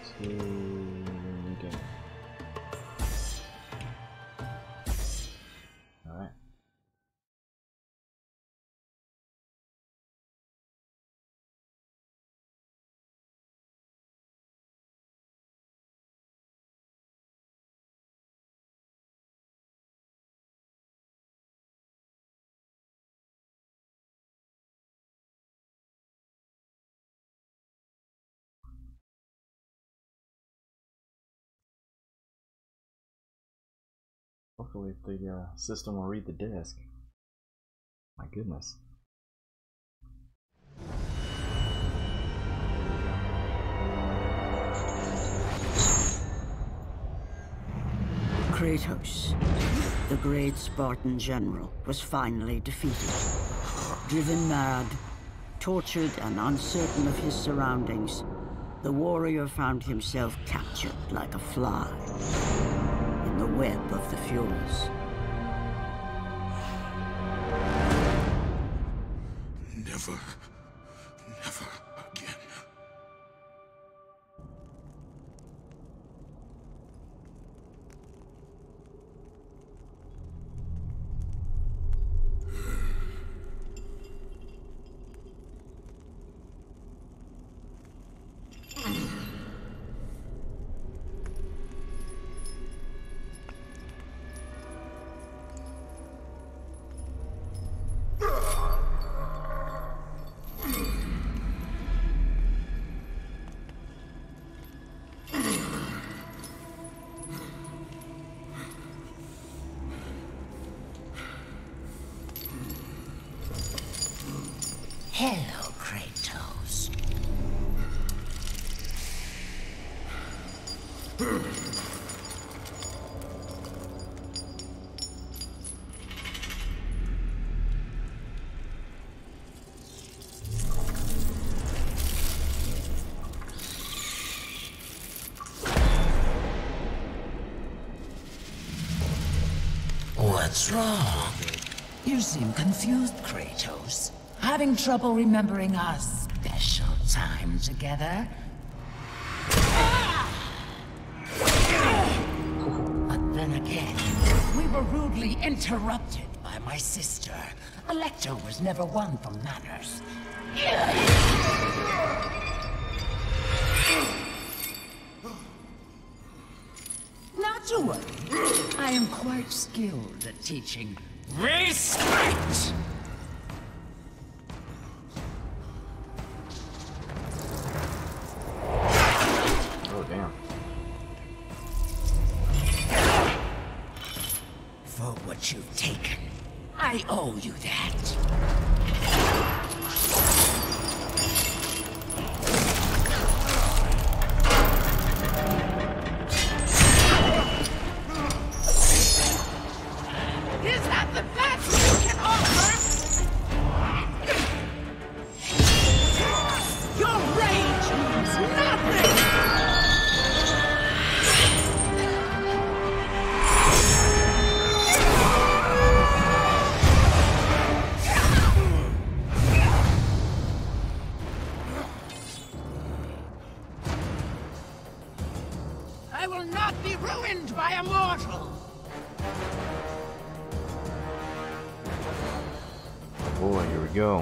Okay. Alright. Hopefully the system will read the disk. My goodness. Kratos, the great Spartan general, was finally defeated. Driven mad, tortured and uncertain of his surroundings, the warrior found himself captured like a fly in the web of the Furies. Never, never again. Hello, Kratos. What's wrong? You seem confused, Kratos. Having trouble remembering our special time together? But then again, we were rudely interrupted by my sister. Alecto was never one for manners. Not to worry. I am quite skilled at teaching respect! For what you've taken, I owe you that. Is that the best you can offer? Your rage means nothing! I will not be ruined by a mortal! Boy, here we go.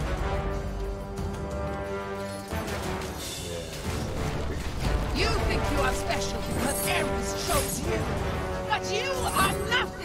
You think you are special because Ares chose you, but you are nothing!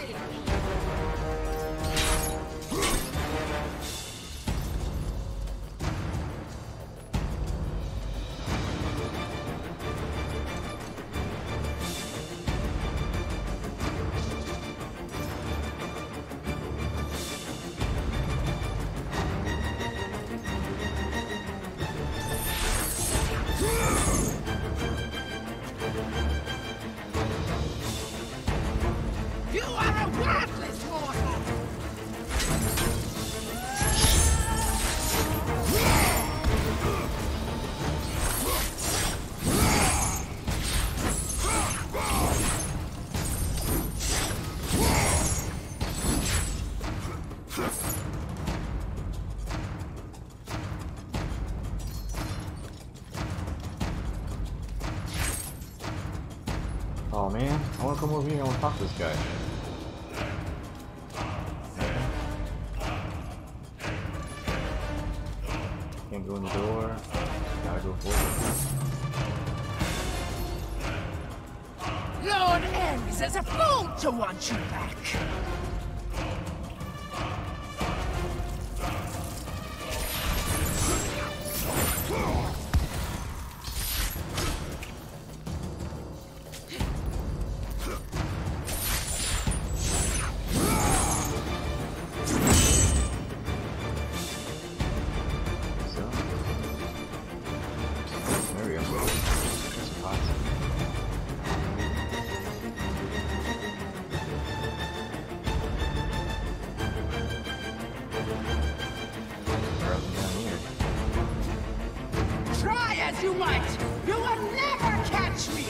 Oh man, I wanna come over here and I wanna talk to this guy. Can't go in the door. Gotta go forward. Lord Ares is a fool to want you back. You might! You will never catch me!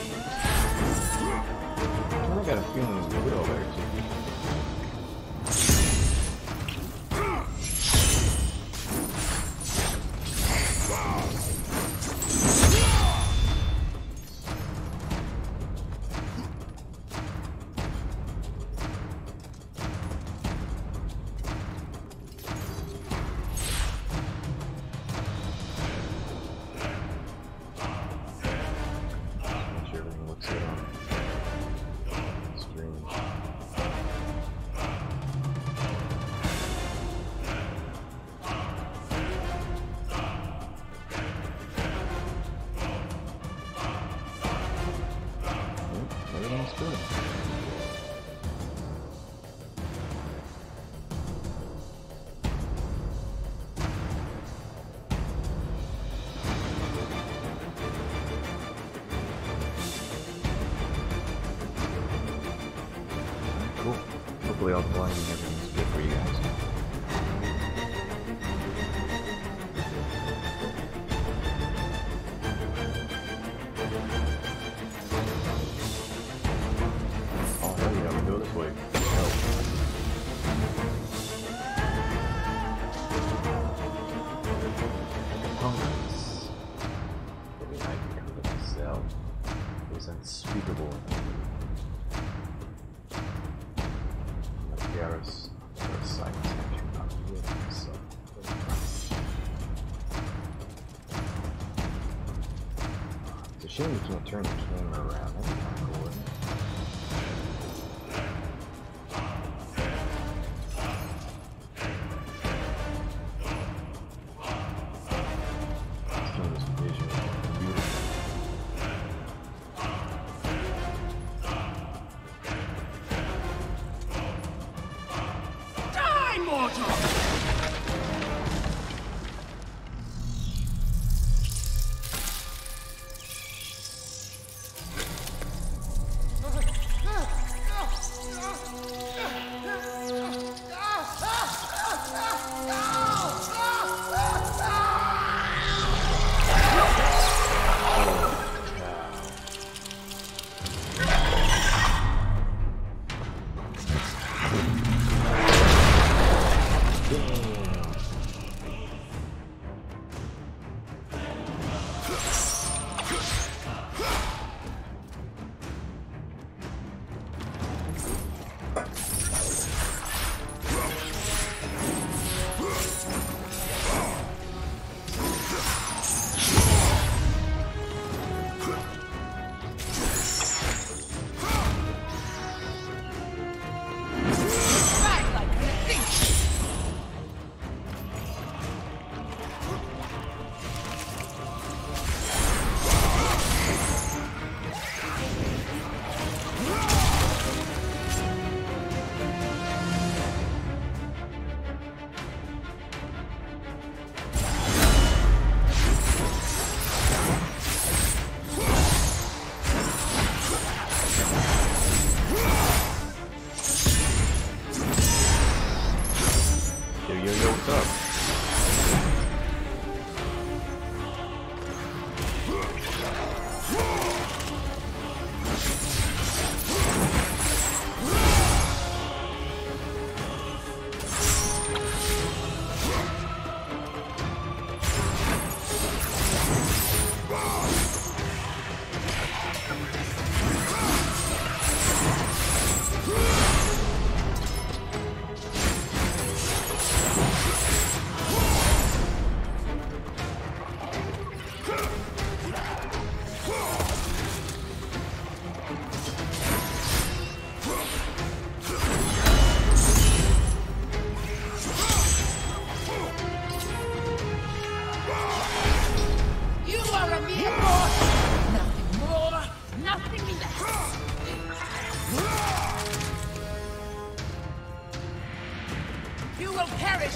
I got a feeling it's a widow there too. Hopefully all the blinding and everything's good for you guys. Oh hell yeah, we go this way. Components. Every night we come to the cell is unspeakable. Garrus, for a sight section of the himself. It's a shame you can't turn the camera around. That'd be kind of cool, wouldn't it? This game is visually beautiful.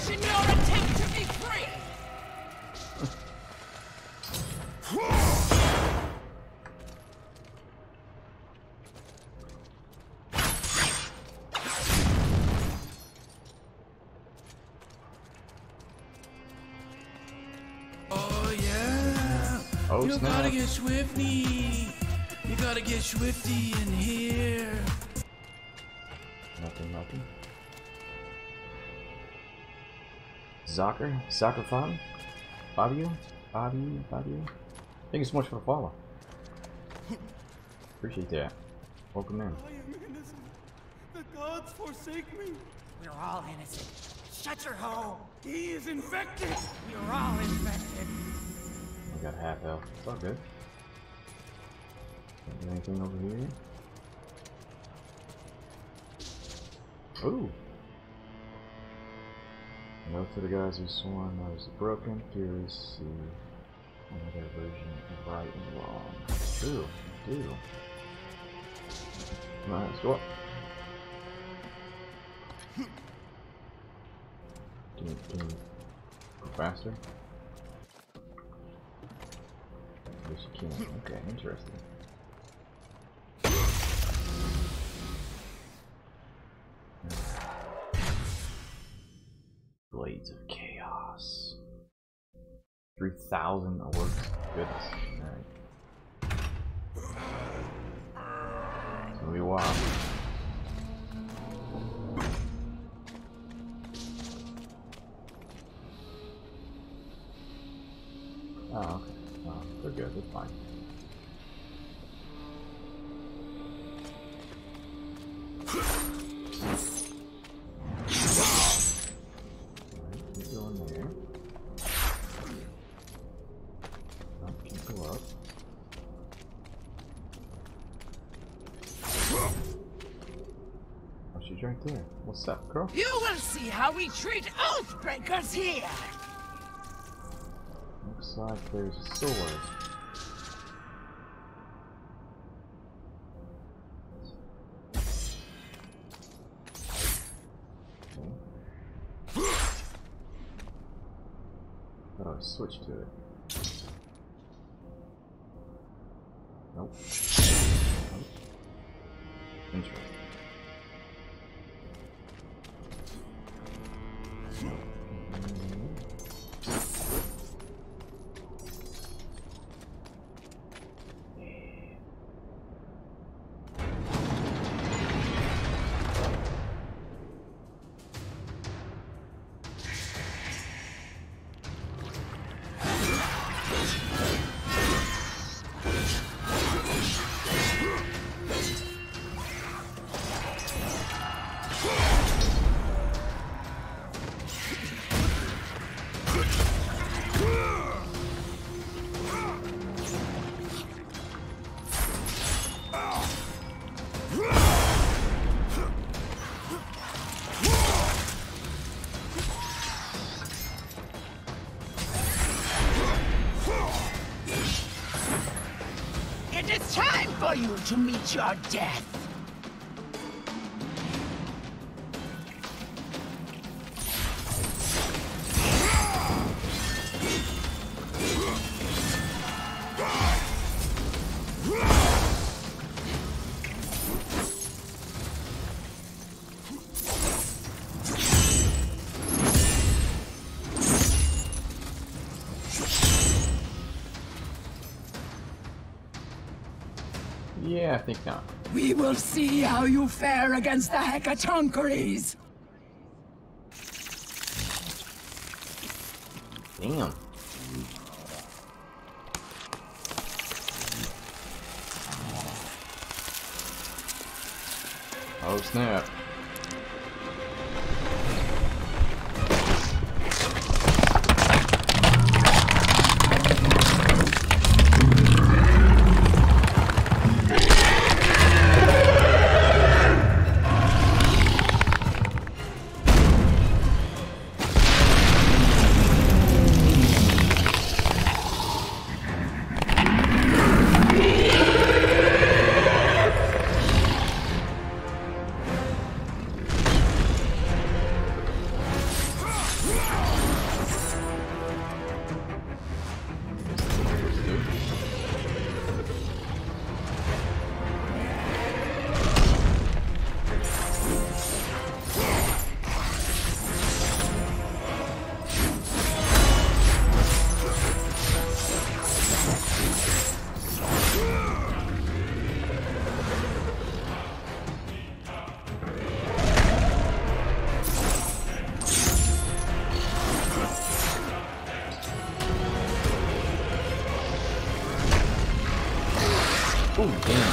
in your attempt to be free! Oh yeah. Oh, You snap. gotta get swifty. You gotta get swifty in here. Nothing. Soccer fan? Fabio? Thank you so much for the follow. Appreciate that. Welcome in. I am innocent. The gods forsake me. We're all innocent. Shut your hole! He is infected. We're all infected. I got half health. It's all good. Anything over here? Ooh! Note to the guys who sworn I was broken, curious, see another version of right and wrong. It's true, you do. Come on, let's go up. Can you go faster? Yes, you can. Okay, interesting. Blades of Chaos. 3,000 awards. Goodness. Alright. It's gonna be a while. Oh, okay. Oh, they're good. They're fine. Right there. What's up, girl? You will see how we treat Oathbreakers here! Looks like there's a sword. Okay. Thought I would switch to it. Nope. Nope. Interesting. It's time for you to meet your death! Yeah, I think not. We will see how you fare against the Hecatoncheires! Damn. Oh snap. Oh, damn.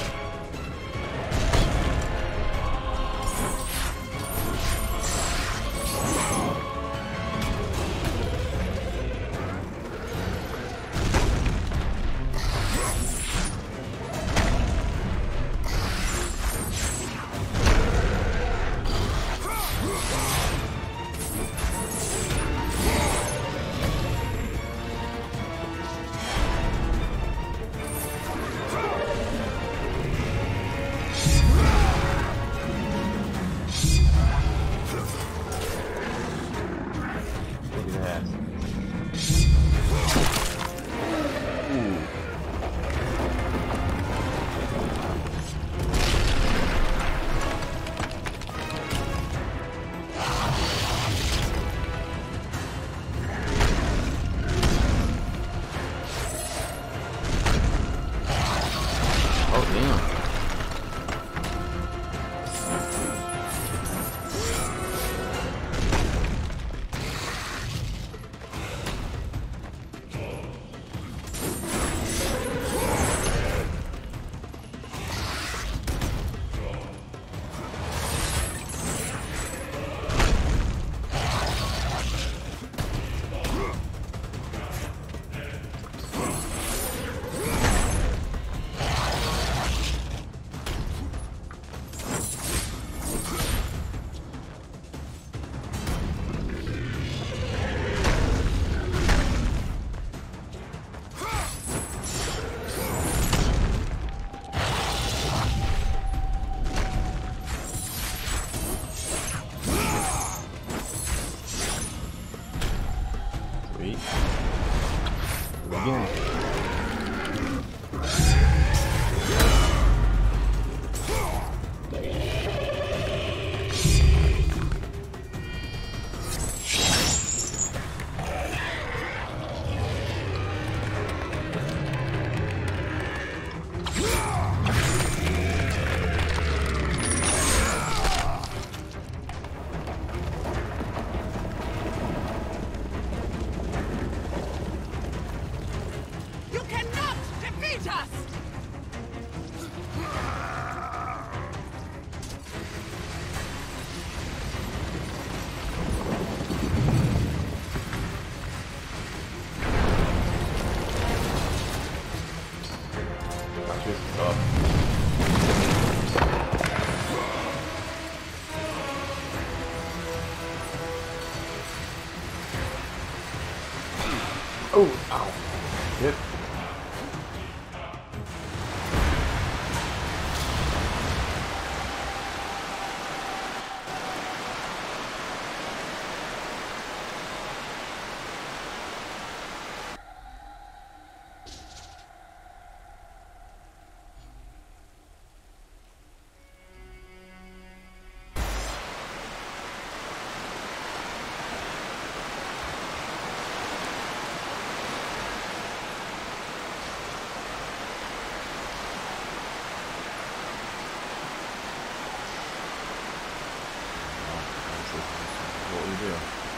Oh, ow. Yep. What we do.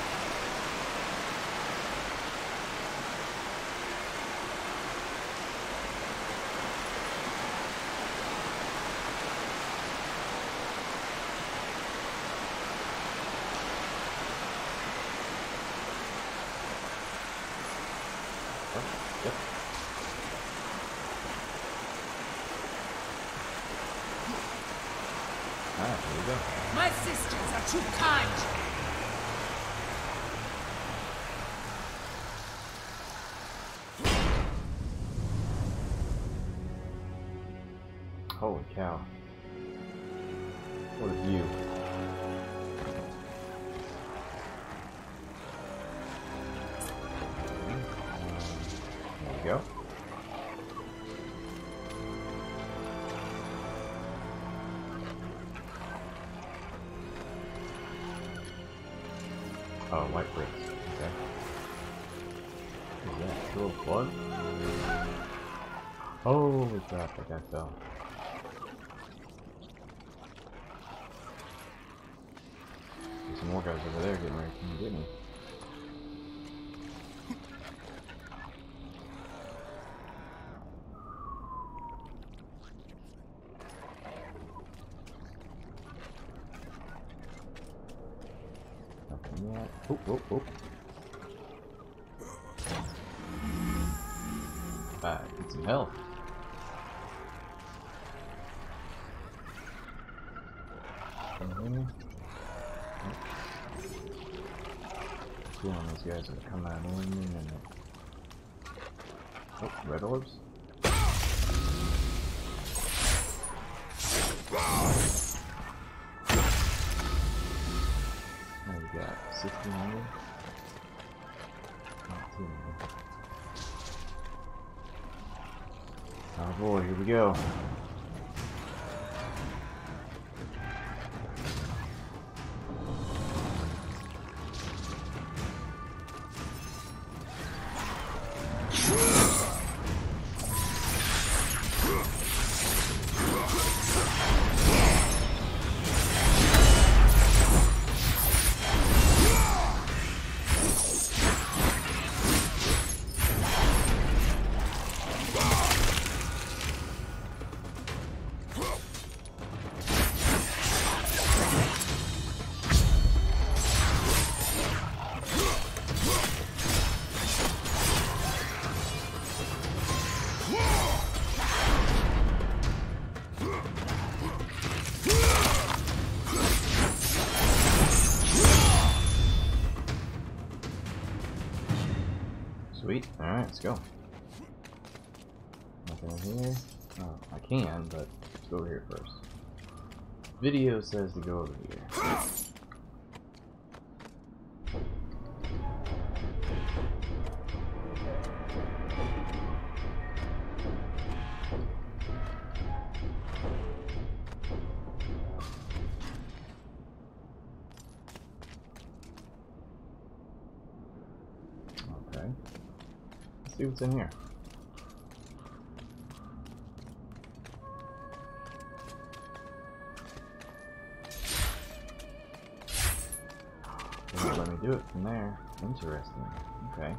Yep. Alright, here we go. My sisters are too kind. Holy cow. What a view. There we go. Oh, white bricks. Okay. What is that? Little blood? Holy crap, that guy fell. There's some more guys over there getting ready to come get me. Oh, oh, oh. Alright, get some health. Can you hear me? Feeling these guys are coming in a minute. Oh, red orbs? What do we got? 1600? Not too many. Oh boy, here we go. Sweet. Alright, let's go. Nothing in here. Oh, I can, but let's go over here first. Video says to go over here. Okay. Let's see what's in here. They won't let me do it from there. Interesting. Okay.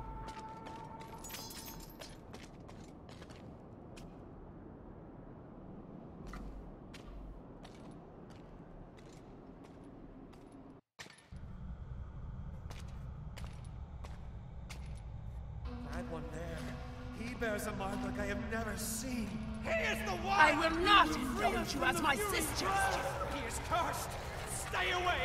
That one there. He bears a mark like I have never seen. He is the one! I will not indulge you as my sister. He is cursed! Stay away!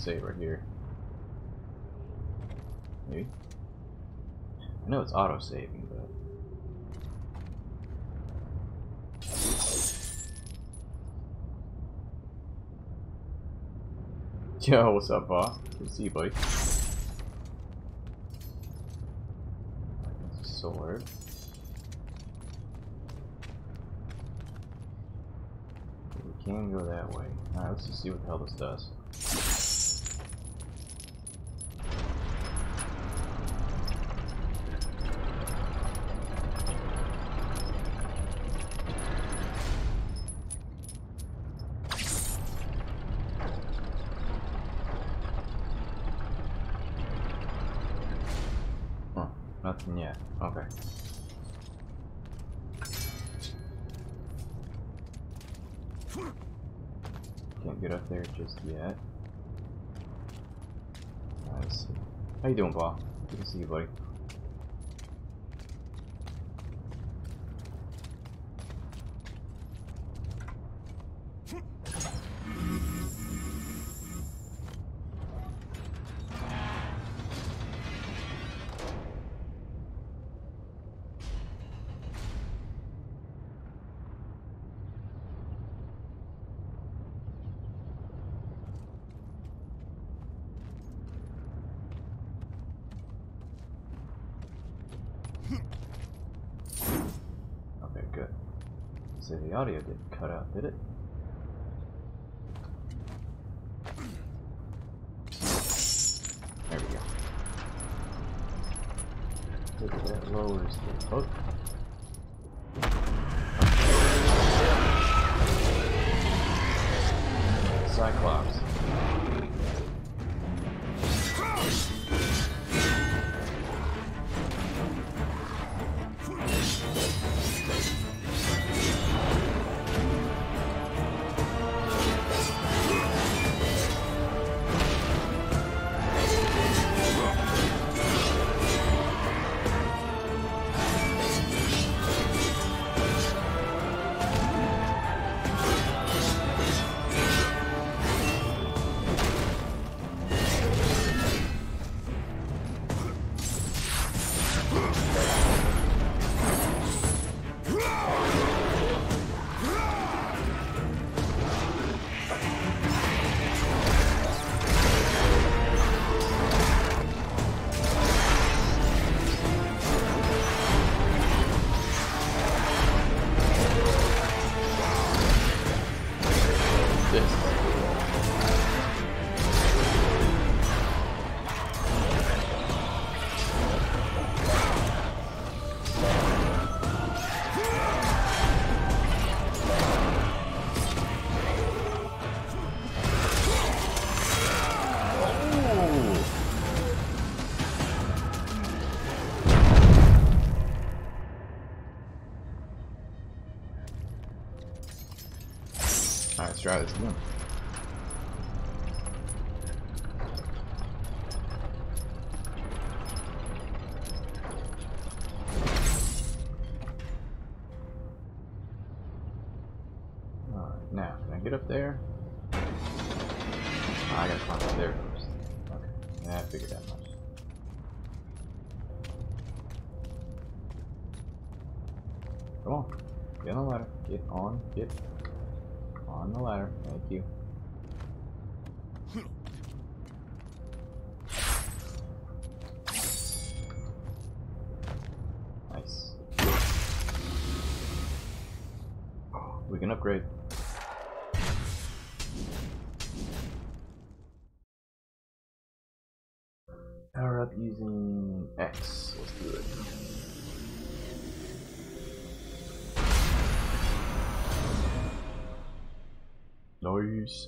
save right here. Maybe? I know it's auto-saving, but... Yo, what's up, boss? Good to see you, buddy. That's a sword. We can go that way. Alright, let's just see what the hell this does. Nothing yet. Okay. Can't get up there just yet. I see. How you doing, Bob? Good to see you, buddy. Okay, good. So the audio didn't cut out, did it? There we go. Look at that, lowers the boat. Cyclops. Alright, let's try this again. Alright, now, can I get up there? Oh, I gotta climb up there first. Okay, yeah, I figured that much. Come on, get on the ladder. Get on the ladder. Thank you. Nice. We can upgrade. Power up using X. Let's do it. Nice.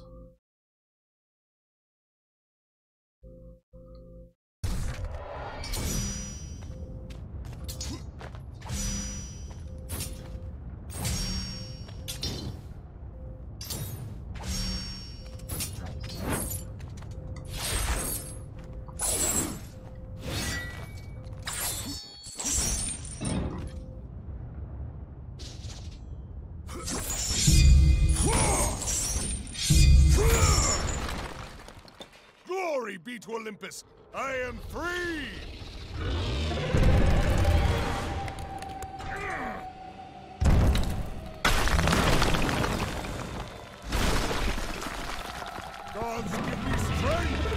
be to Olympus. I am free! Gods, give me strength!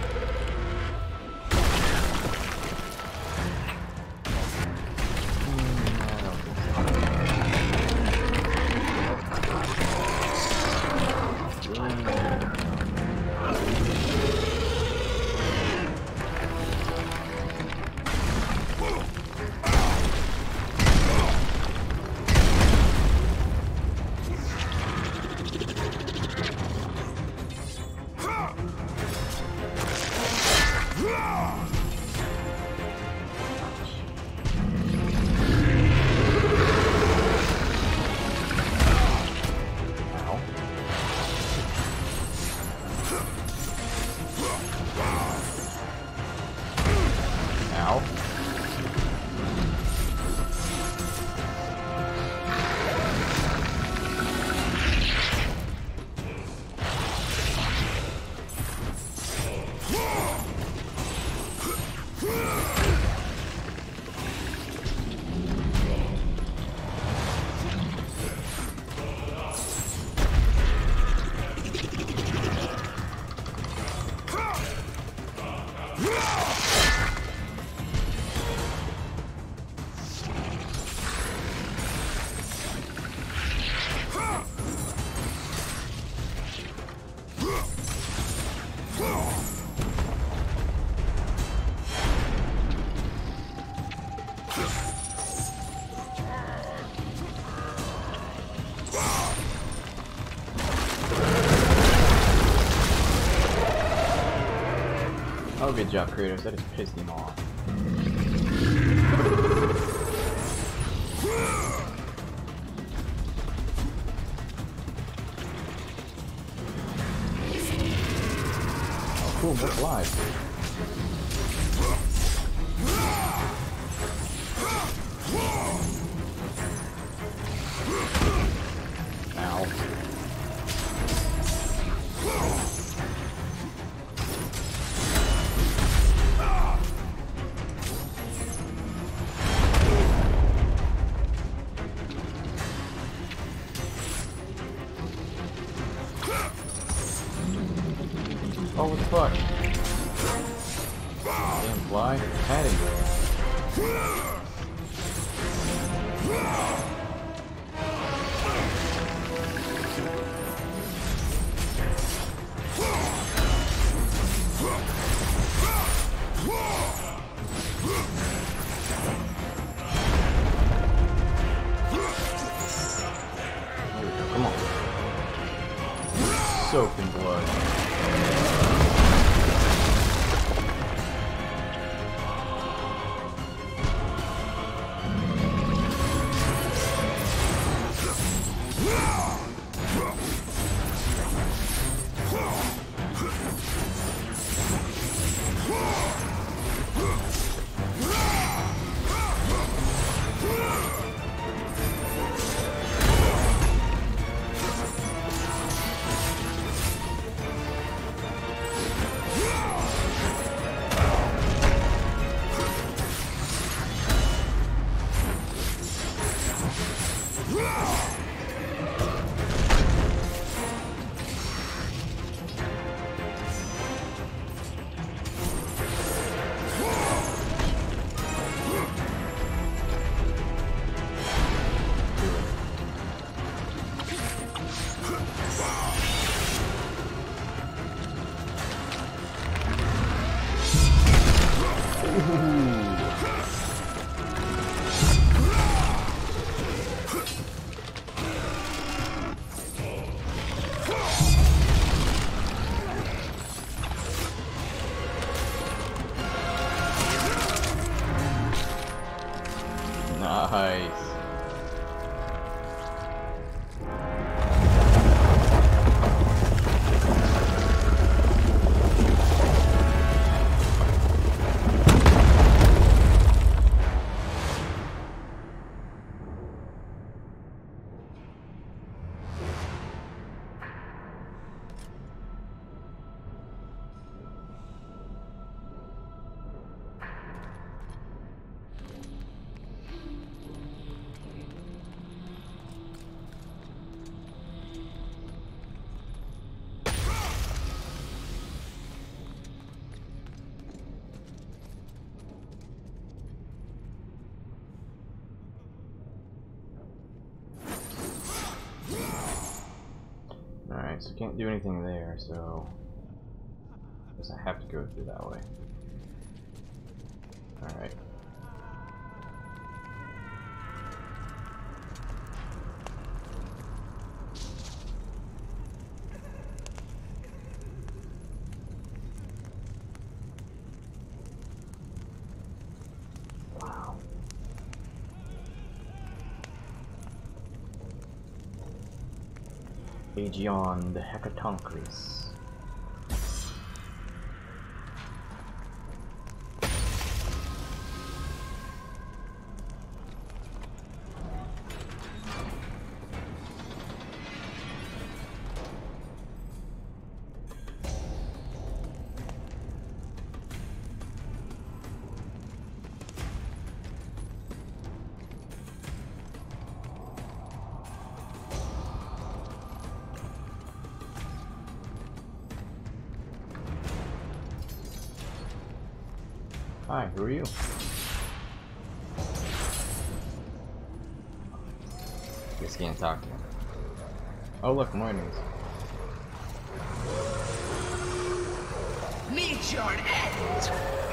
Oh, good job, Kratos. That just pissed him off. Oh, cool. What's live? Oh, what the fuck? Damn fly. Patty. Come on. Soaked in blood. Nice. I can't do anything there, so I guess I have to go through that way. Alright. Wow. Aegeon the Hecatonchires. Hi, who are you? Guess you can't talk to him. Oh look, more enemies. Meet your end!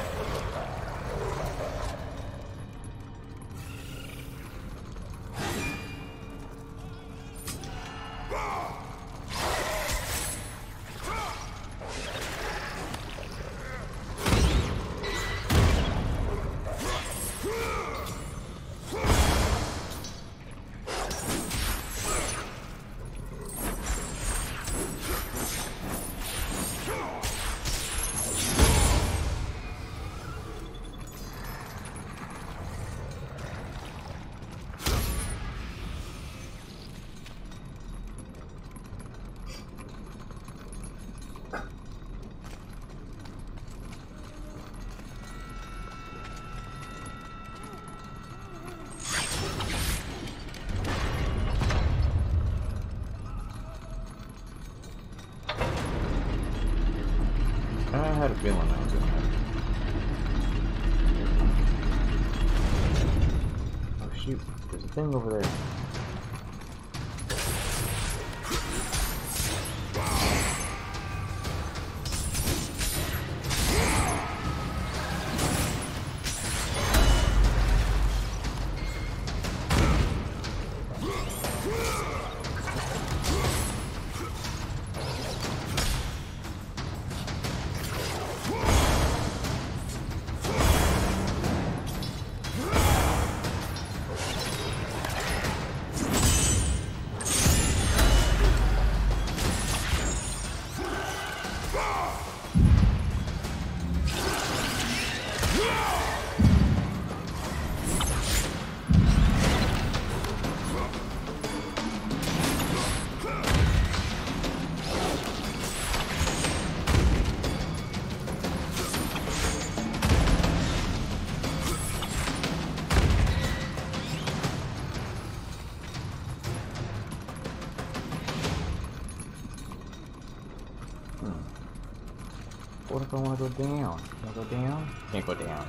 I had a feeling that was gonna happen. Oh shoot, there's a thing over there. What if I want to go down? Can I go down? Can't go down.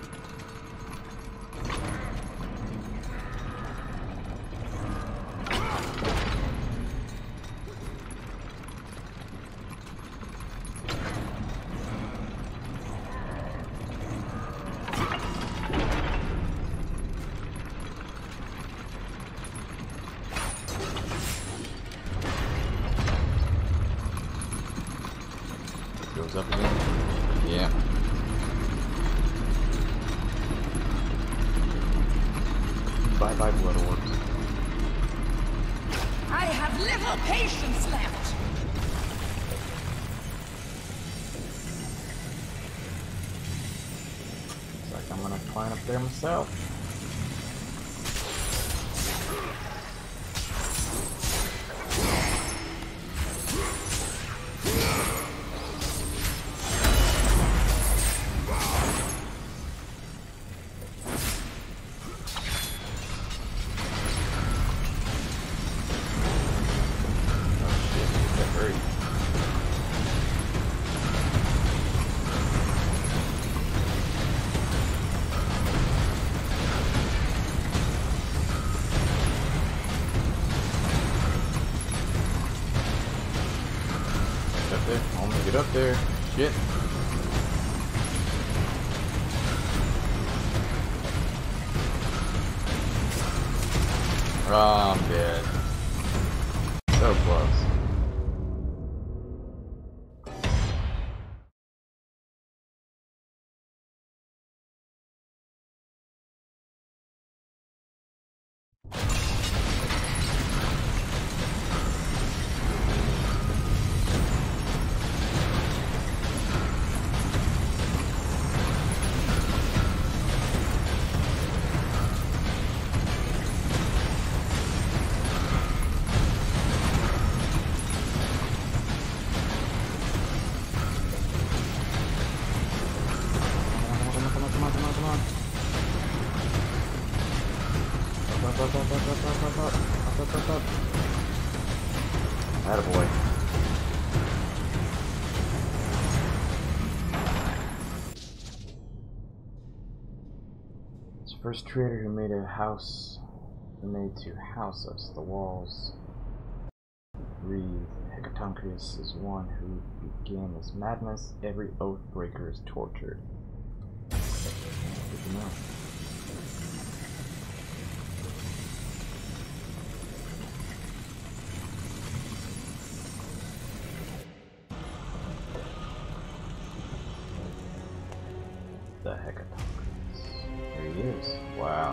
Goes up again? Yeah. Bye bye, blood orbs. I have little patience left! Looks like I'm gonna climb up there myself. up there. I want to get up there. Shit. Oh, I'm dead. So close. Attaboy. It's the first trader who made a house, to house us. The walls breathe. Hecatonchus is one who began this madness. Every oath breaker is tortured. Good to know. The Hecatonchus. There he is. Wow.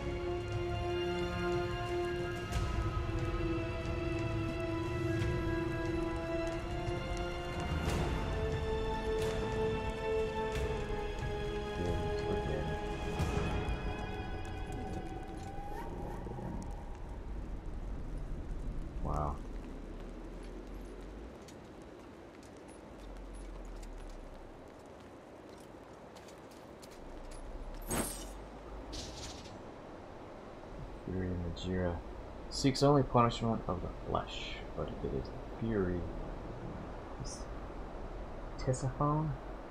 Wow. Fury Majira seeks only punishment of the flesh, but it is the fury. Tisiphone?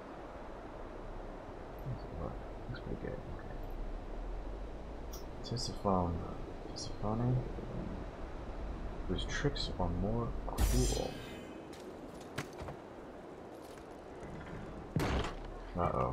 Looks pretty good. Okay. Tisiphone. Tisiphone? Whose tricks are more cruel. Uh-oh.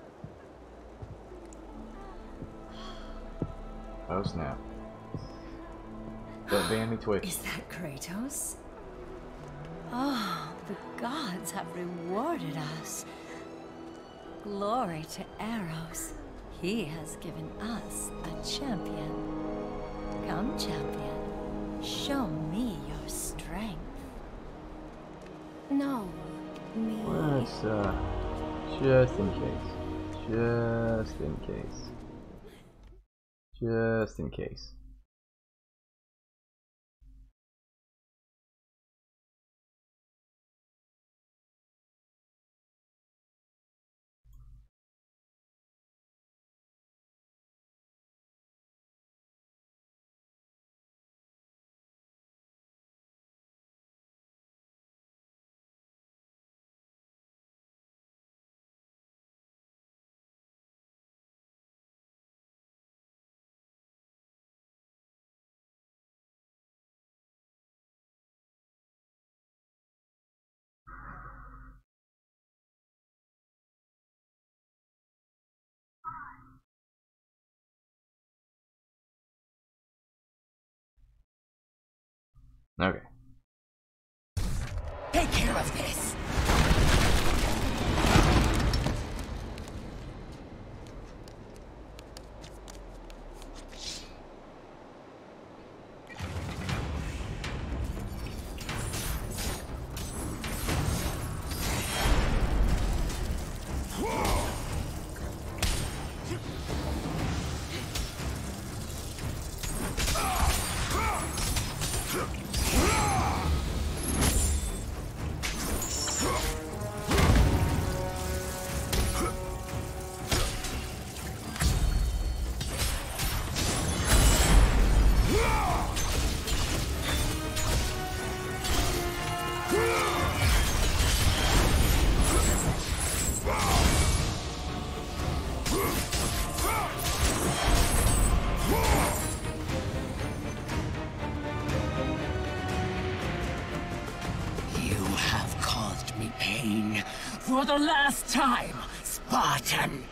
Oh snap. Don't ban me, Twitch. Is that Kratos? Oh, the gods have rewarded us. Glory to Eros. He has given us a champion. Come, champion. Show me your strength. No, me. Let's, just in case. Just in case. Just in case. Okay. Take care of this. pain. For the last time, Spartan!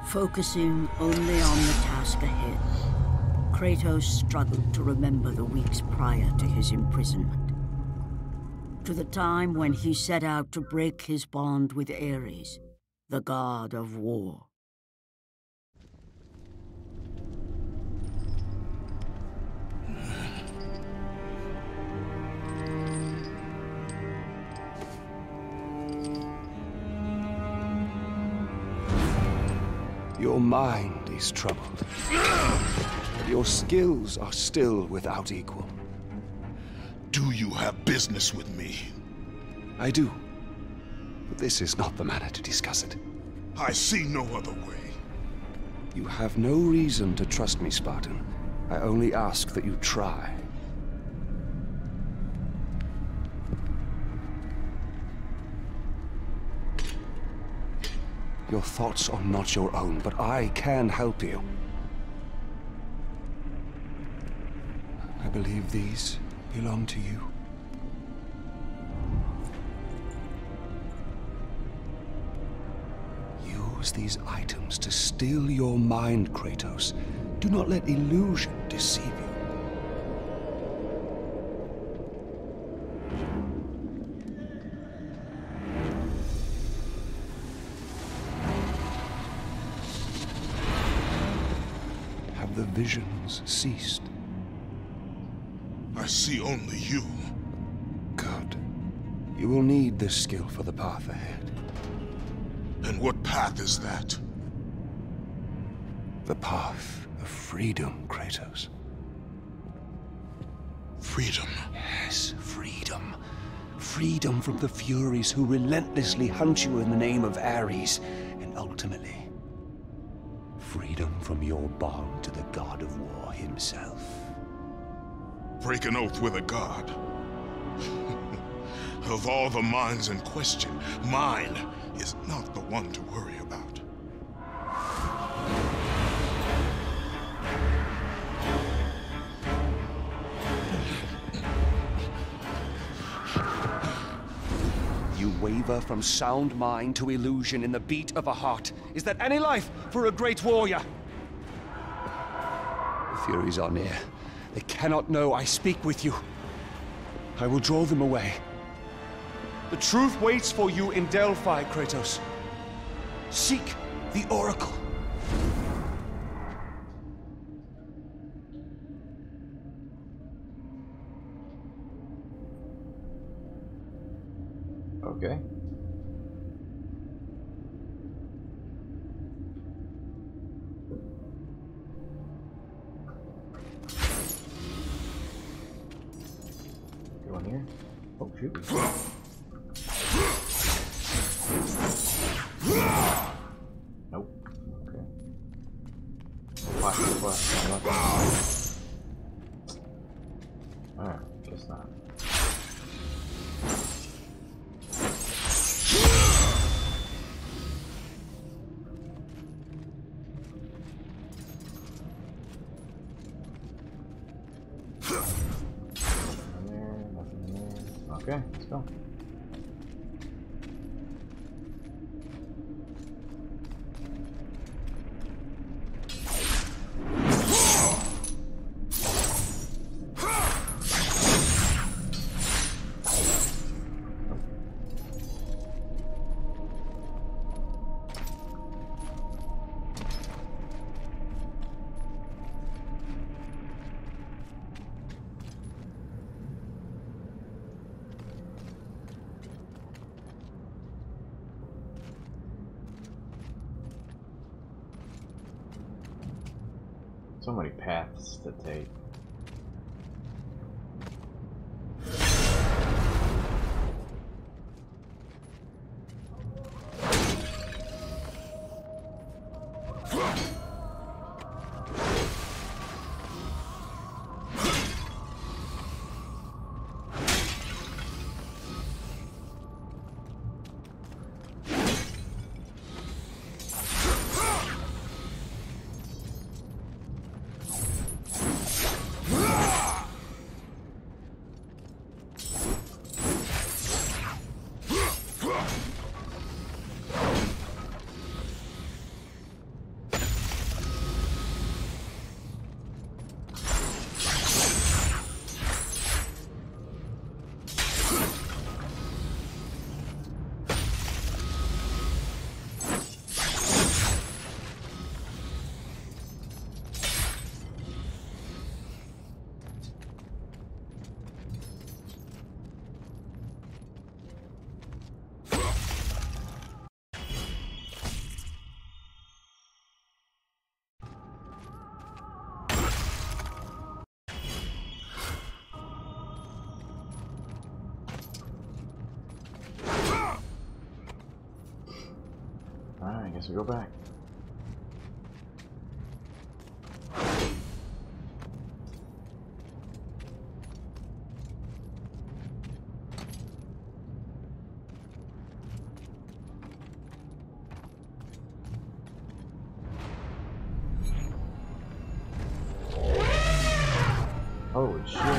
Focusing only on the task ahead, Kratos struggled to remember the weeks prior to his imprisonment. To the time when he set out to break his bond with Ares, the god of war. Your mind is troubled, but your skills are still without equal. Do you have business with me? I do, but this is not the manner to discuss it. I see no other way. You have no reason to trust me, Spartan. I only ask that you try. Your thoughts are not your own, but I can help you. I believe these belong to you. Use these items to still your mind, Kratos. Do not let illusion deceive you. The visions ceased. I see only you. Good. You will need this skill for the path ahead. And what path is that? The path of freedom, Kratos. Freedom? Yes, freedom. Freedom from the Furies who relentlessly hunt you in the name of Ares, and ultimately, freedom from your bond to the god of war himself. Break an oath with a god. Of all the minds in question, mine is not the one to worry about. You waver from sound mind to illusion in the beat of a heart. Is that any life for a great warrior? The Furies are near. They cannot know I speak with you. I will draw them away. The truth waits for you in Delphi, Kratos. Seek the Oracle. Okay. Go in here. Oh, shoot. Nope. Okay. Alright, guess not. Okay, let's go. So many paths to take. guess we go back. Holy shit.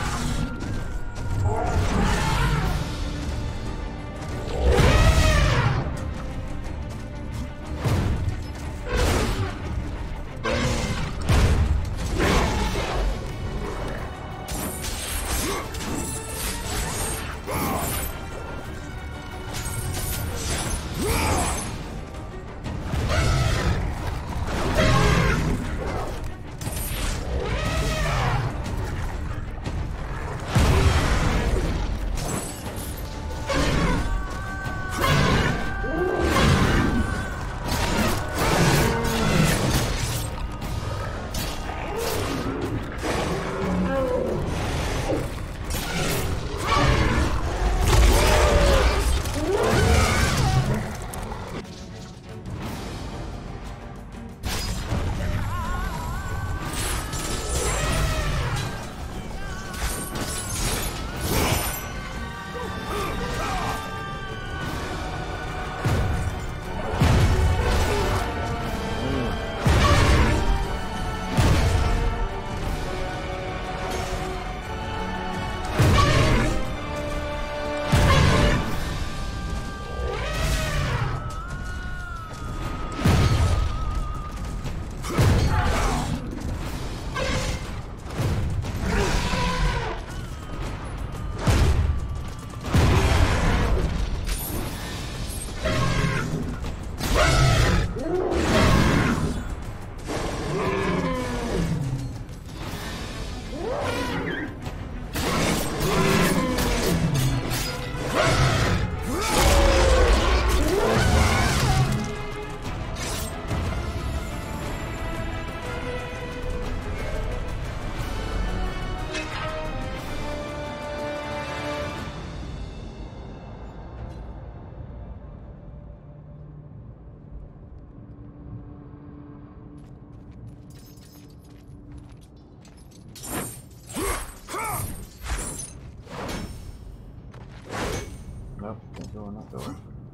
Nope, can't go in that door.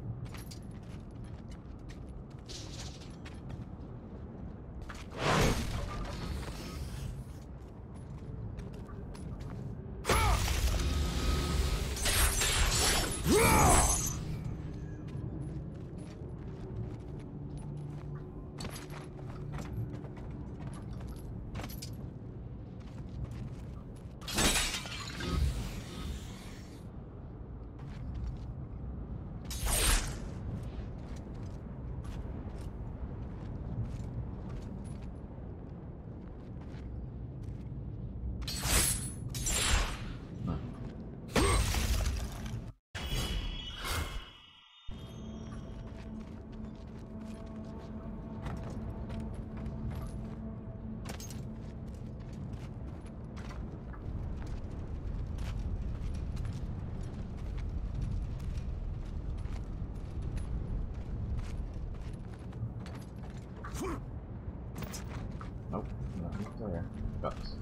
Nope, nothing there. Guts.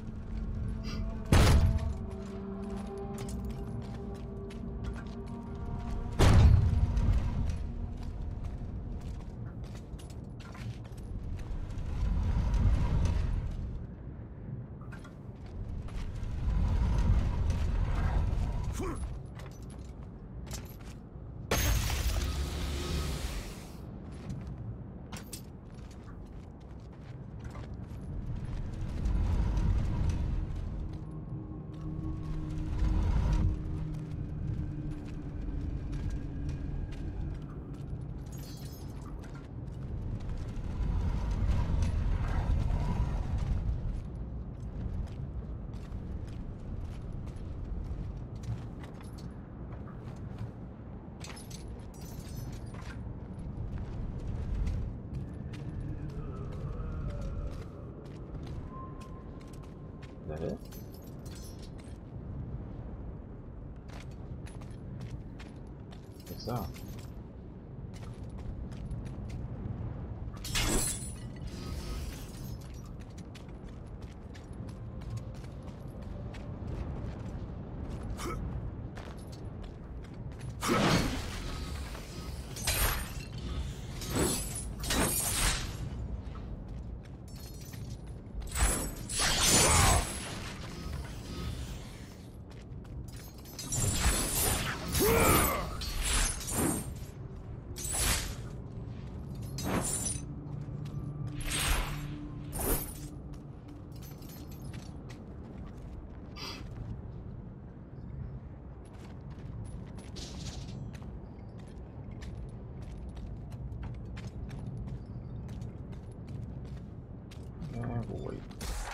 Is that it? I think so. We'll wait.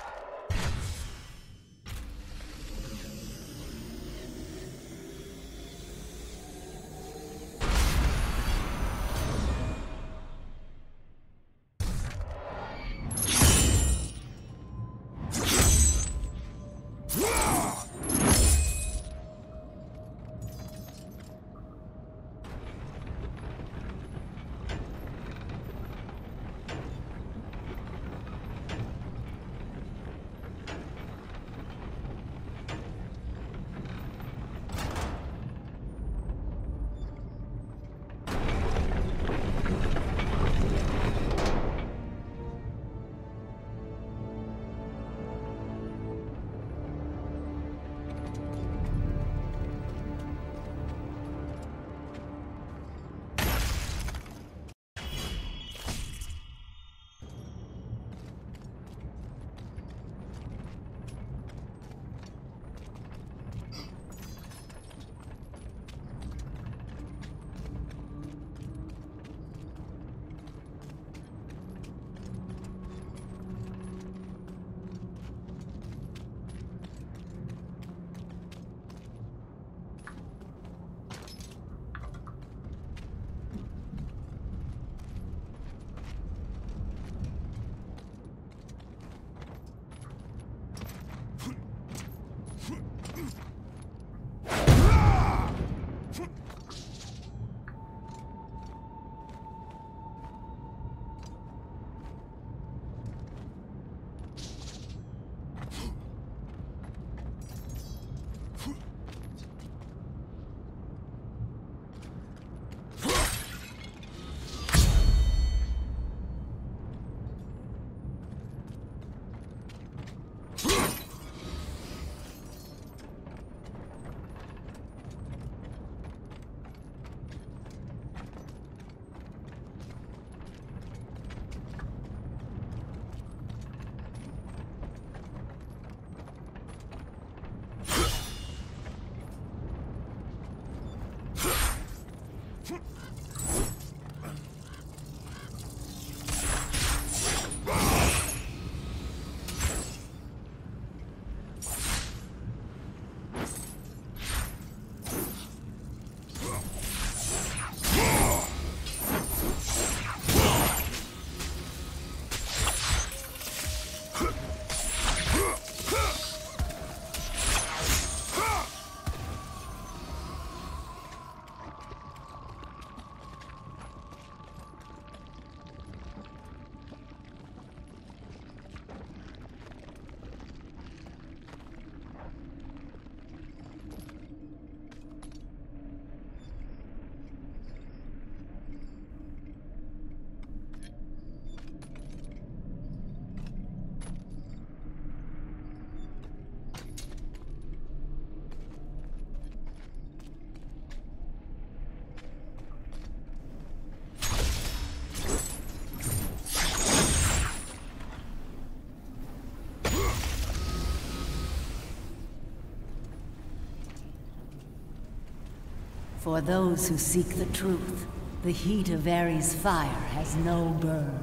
For those who seek the truth, the heat of Ares' fire has no burn.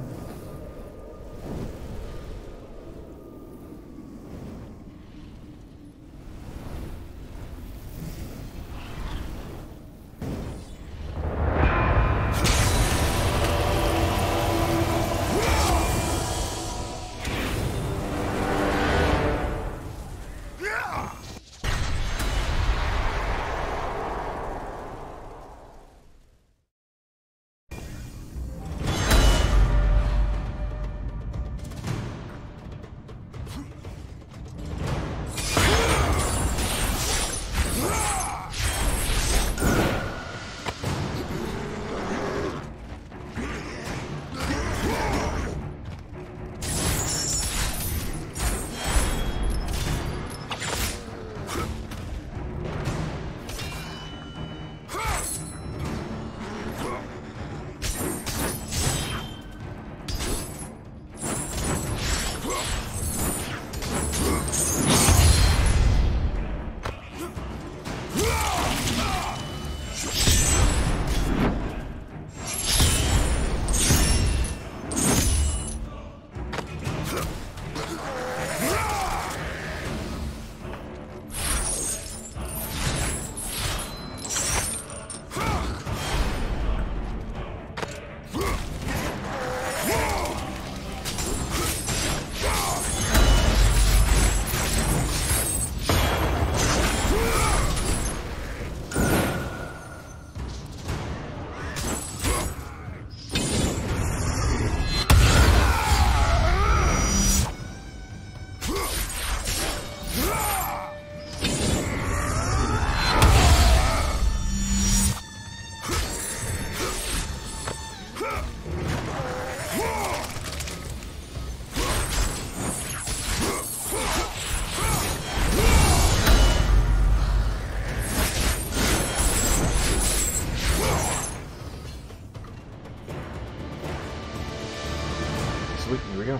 Sweet, here we go.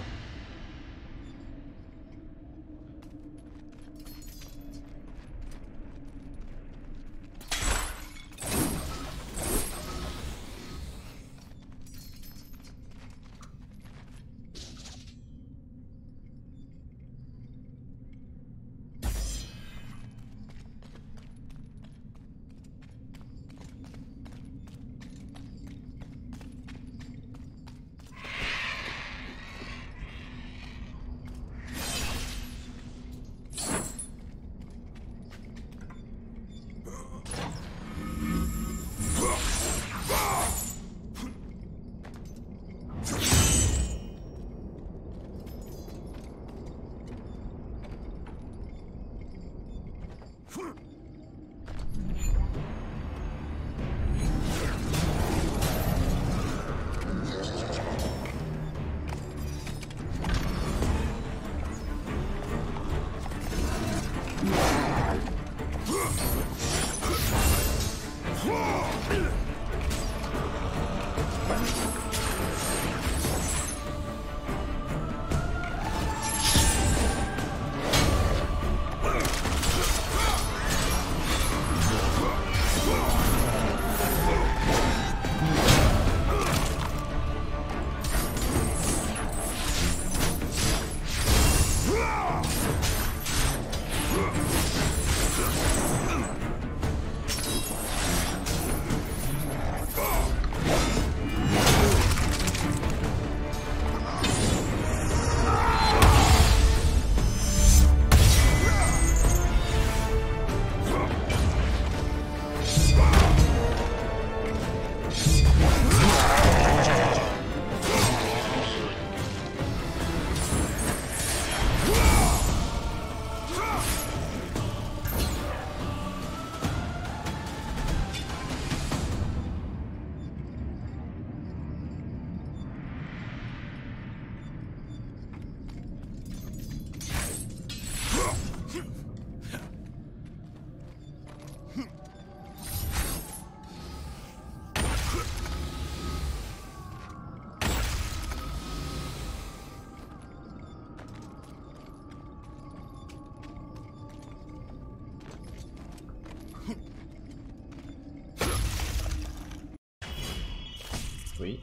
Sweet.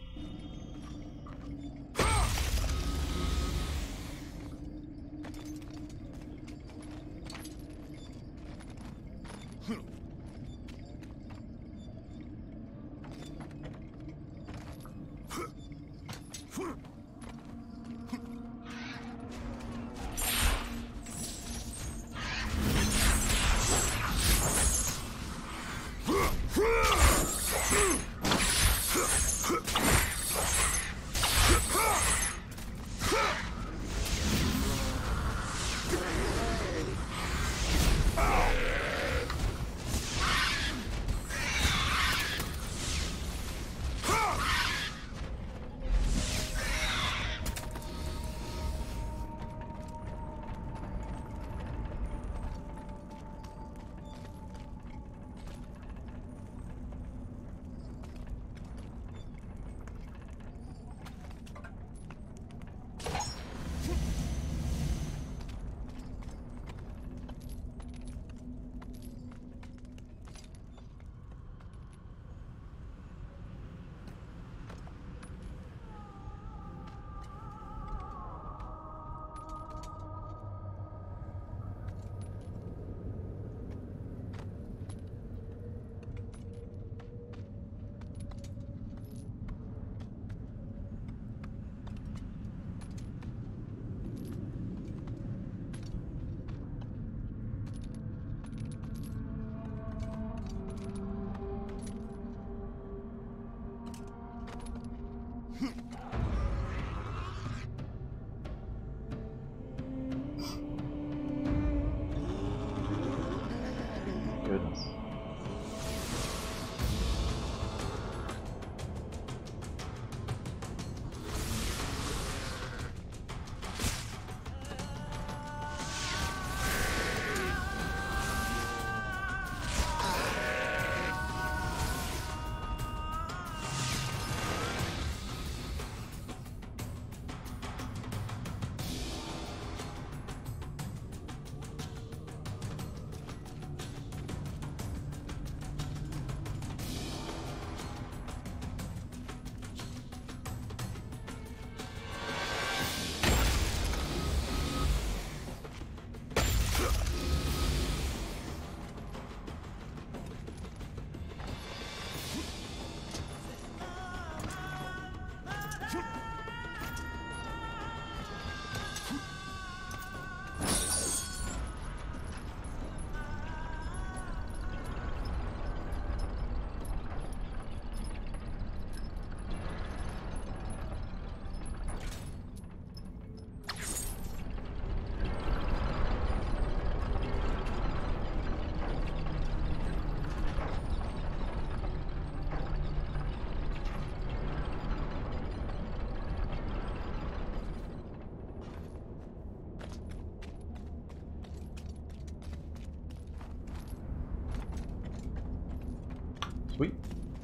Goodness. Sweet.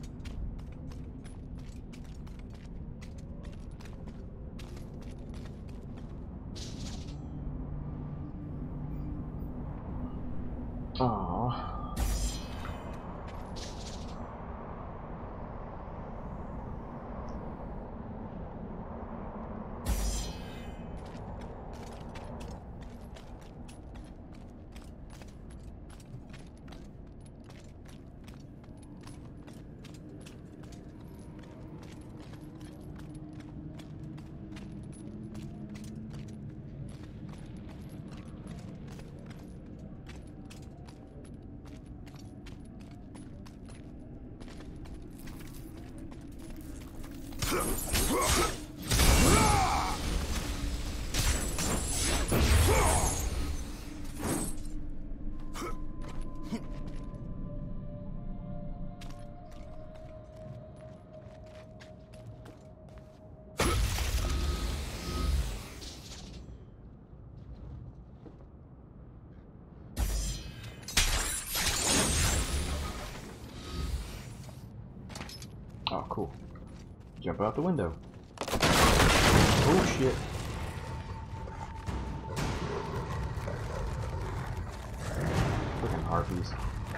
Aww. Oh, cool. Jump out the window. Oh, shit. Freaking harpies.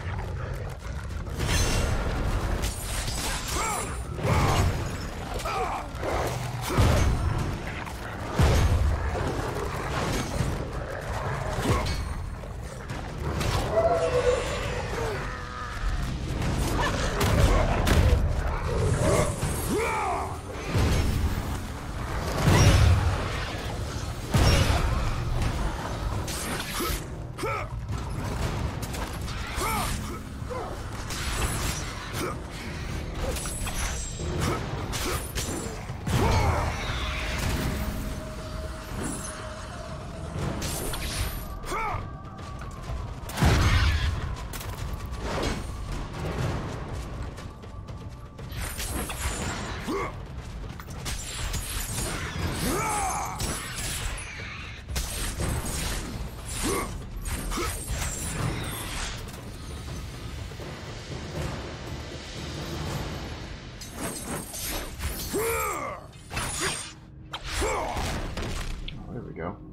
There we go.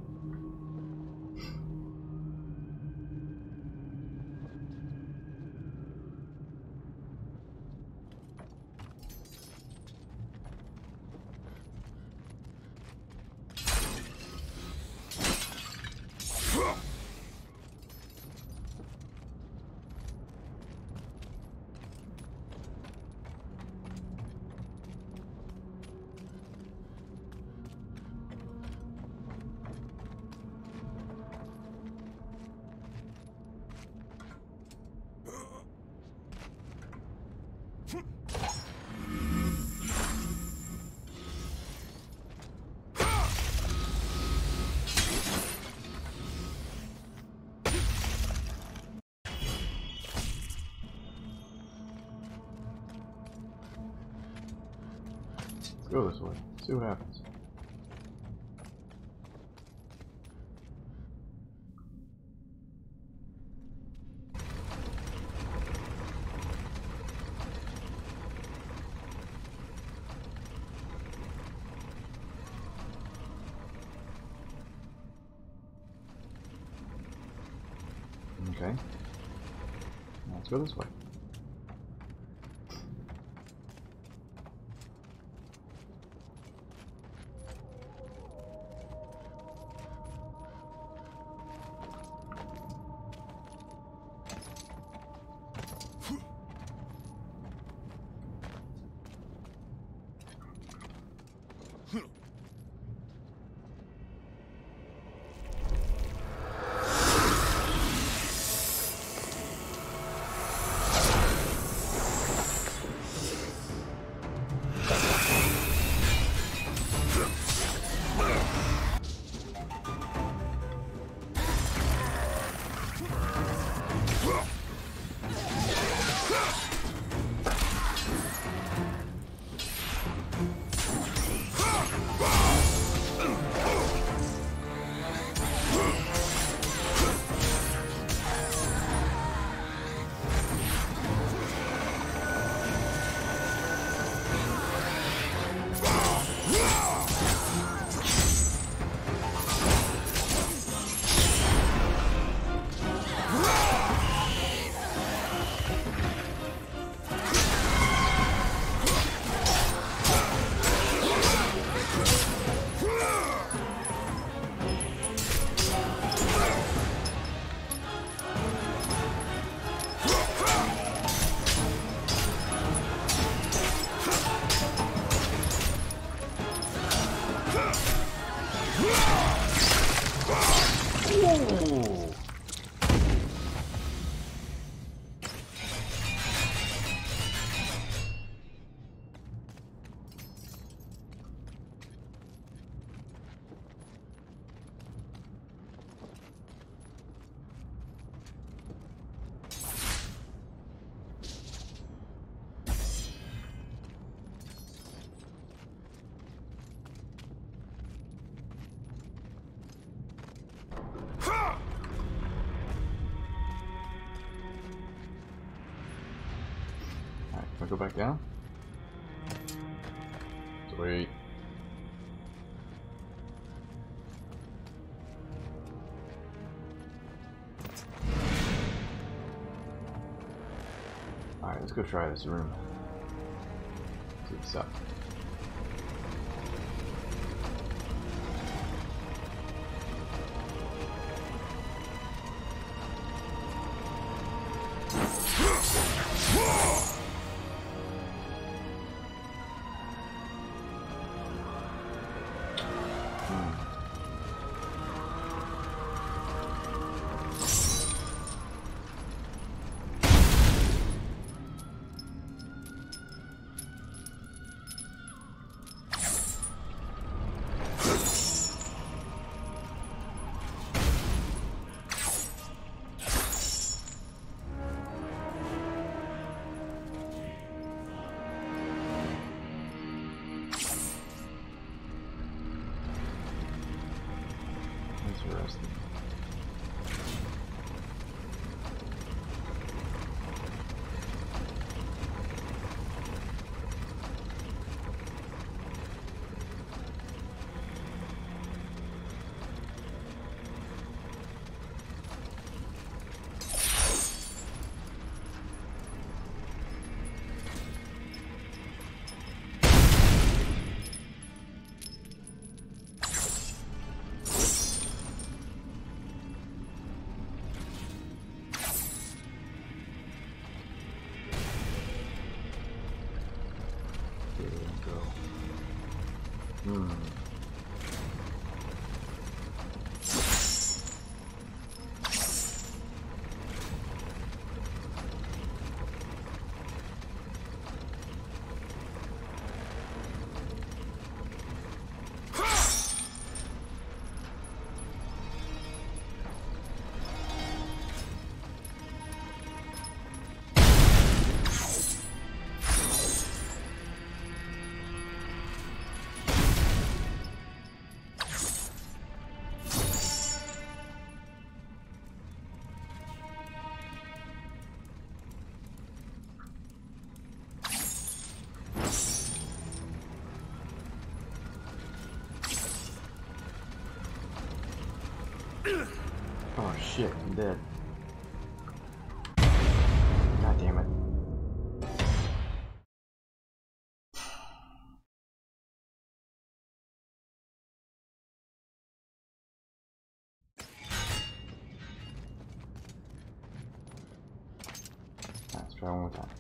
Let's go this way. See what happens. Okay. Let's go this way. go back down? Sweet. Alright, let's go try this room. See what's up. Interesting. Oh shit, I'm dead. God damn it. Let's try one more time.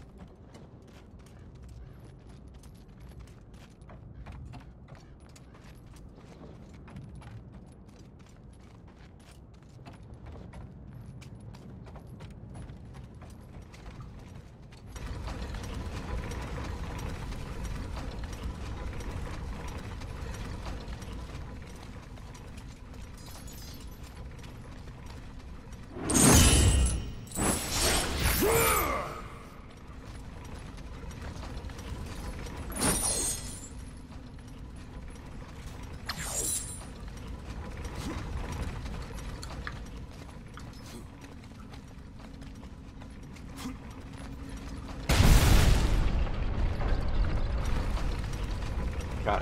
Got it.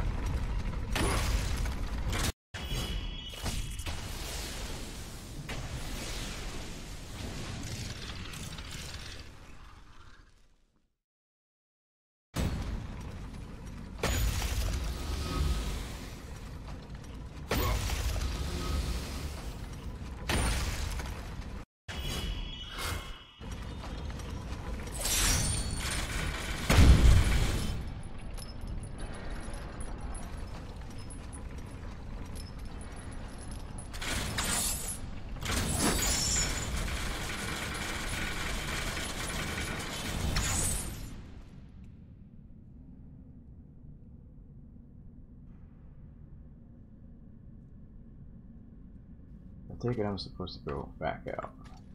I take it I'm supposed to go back out.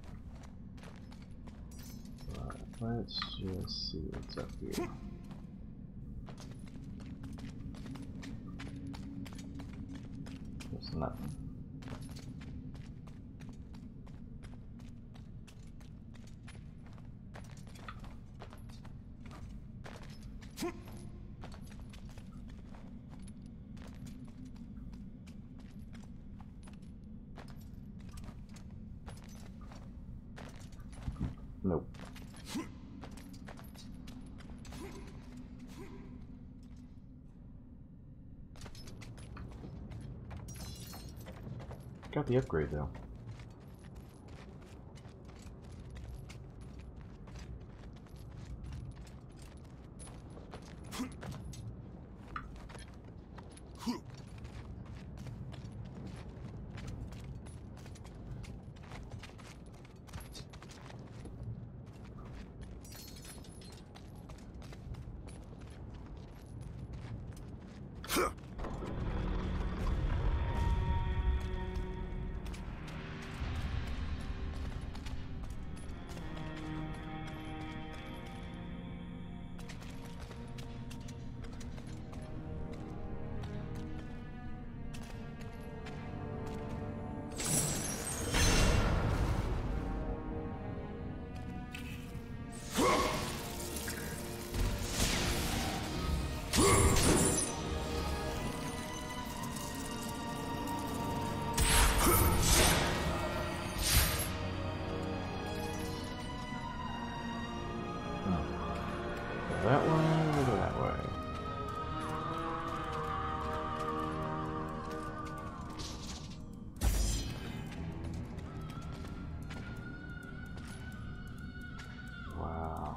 But let's just see what's up here. There's nothing. Got the upgrade though. That way, or go that way? Wow.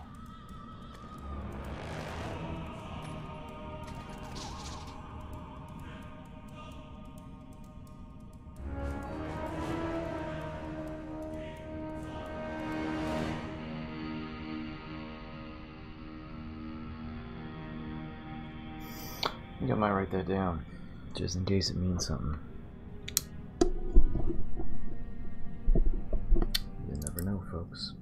I think I might write that down, just in case it means something. You never know, folks.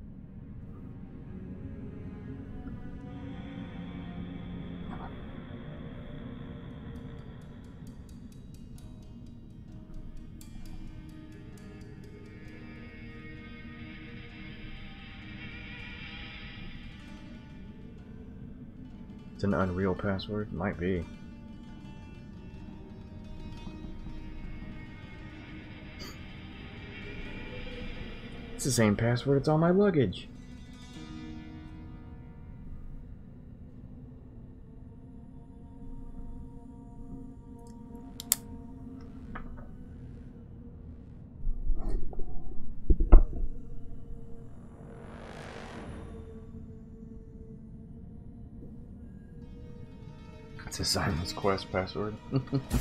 It's an Unreal password? Might be. It's the same password, it's on my luggage. It's a Simon's Quest password. I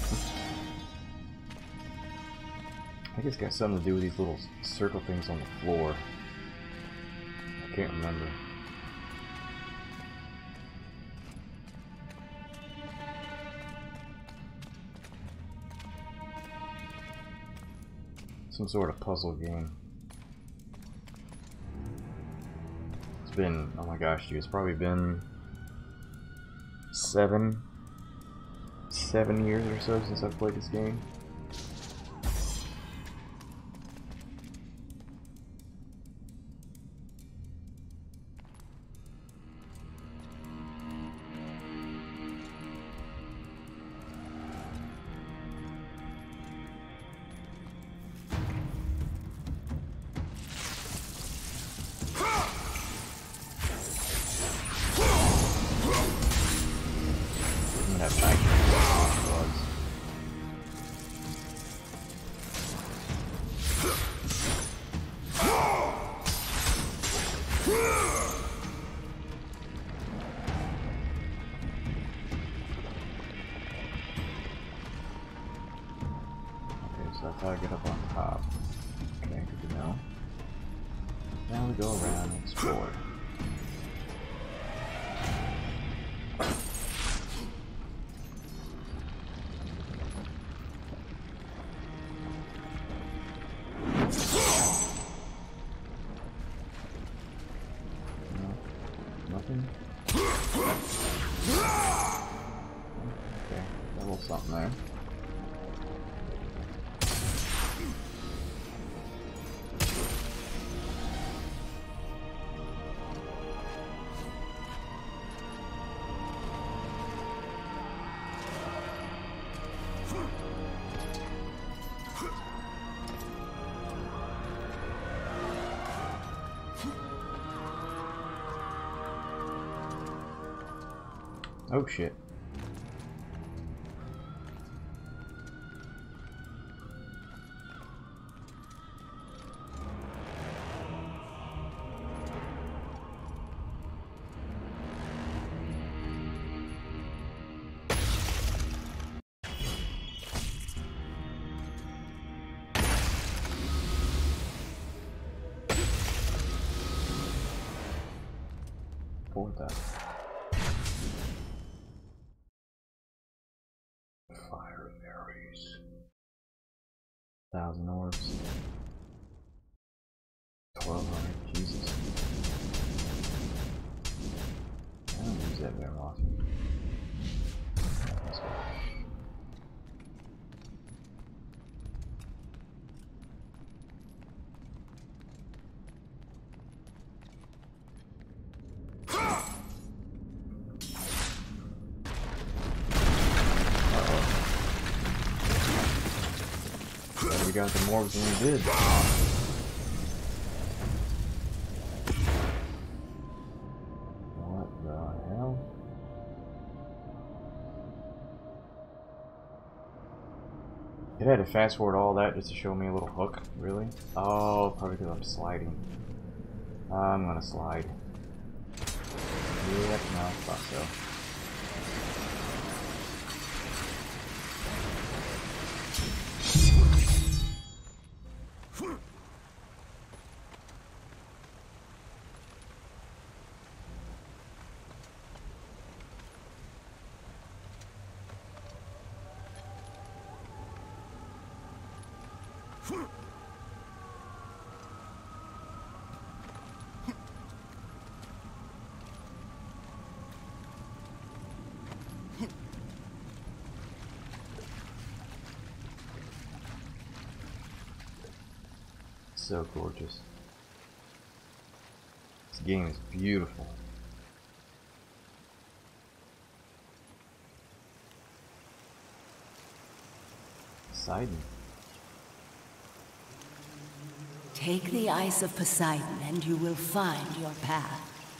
think it's got something to do with these little circle things on the floor. I can't remember. Some sort of puzzle game. It's been, oh my gosh, dude, it's probably been 7 years or so since I've played this game. That's how I get up on top. Okay, good to know. Now we go around and explore. No, nothing? Okay, got a little something there. Oh shit. with that. Fire of Ares. 1,000 orbs. 1,200. Jesus. I don't use that very often. Let's go. We got the morbs than we did. What the hell? It had to fast forward all that just to show me a little hook, really? Oh, probably because I'm sliding. I'm gonna slide. Yep, no, I thought so. So gorgeous. This game is beautiful. Poseidon. Take the Ice of Poseidon and you will find your path.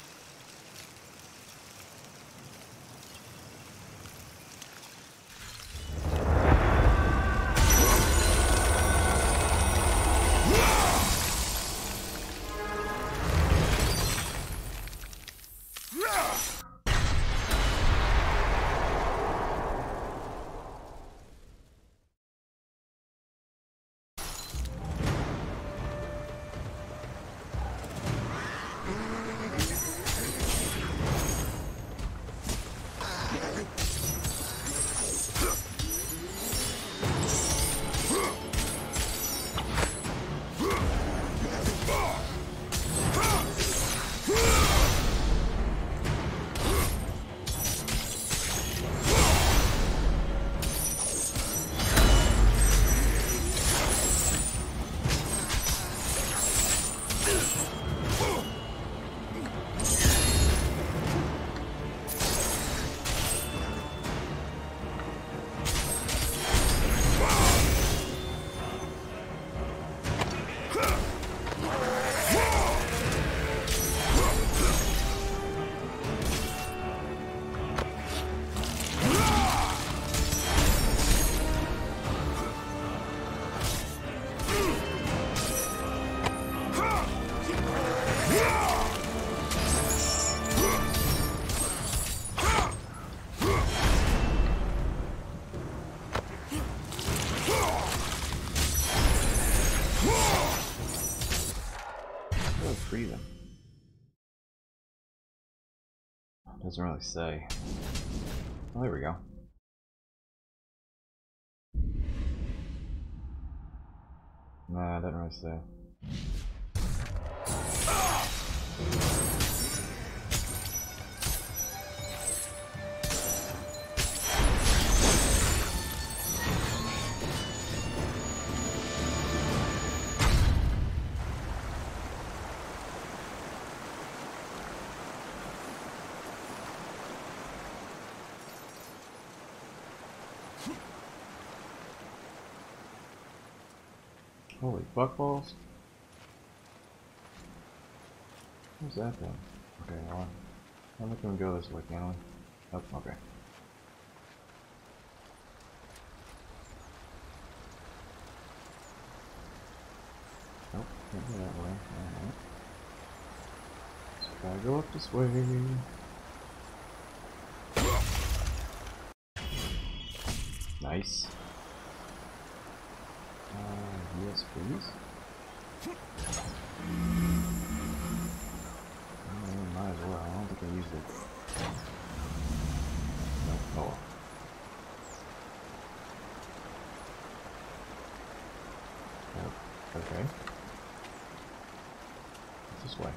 Freedom. Doesn't really say. Oh, there we go. Nah, it doesn't really say. Holy buckballs. What's that thing? Okay, hold on. I'm not gonna go this way, can we? Oh, okay. Nope, can't go that way. Alright. So gotta go up this way. Nice. Yes, please. Oh, my as well. I don't think I used it. Nope. Oh. Nope. Okay. It's this way.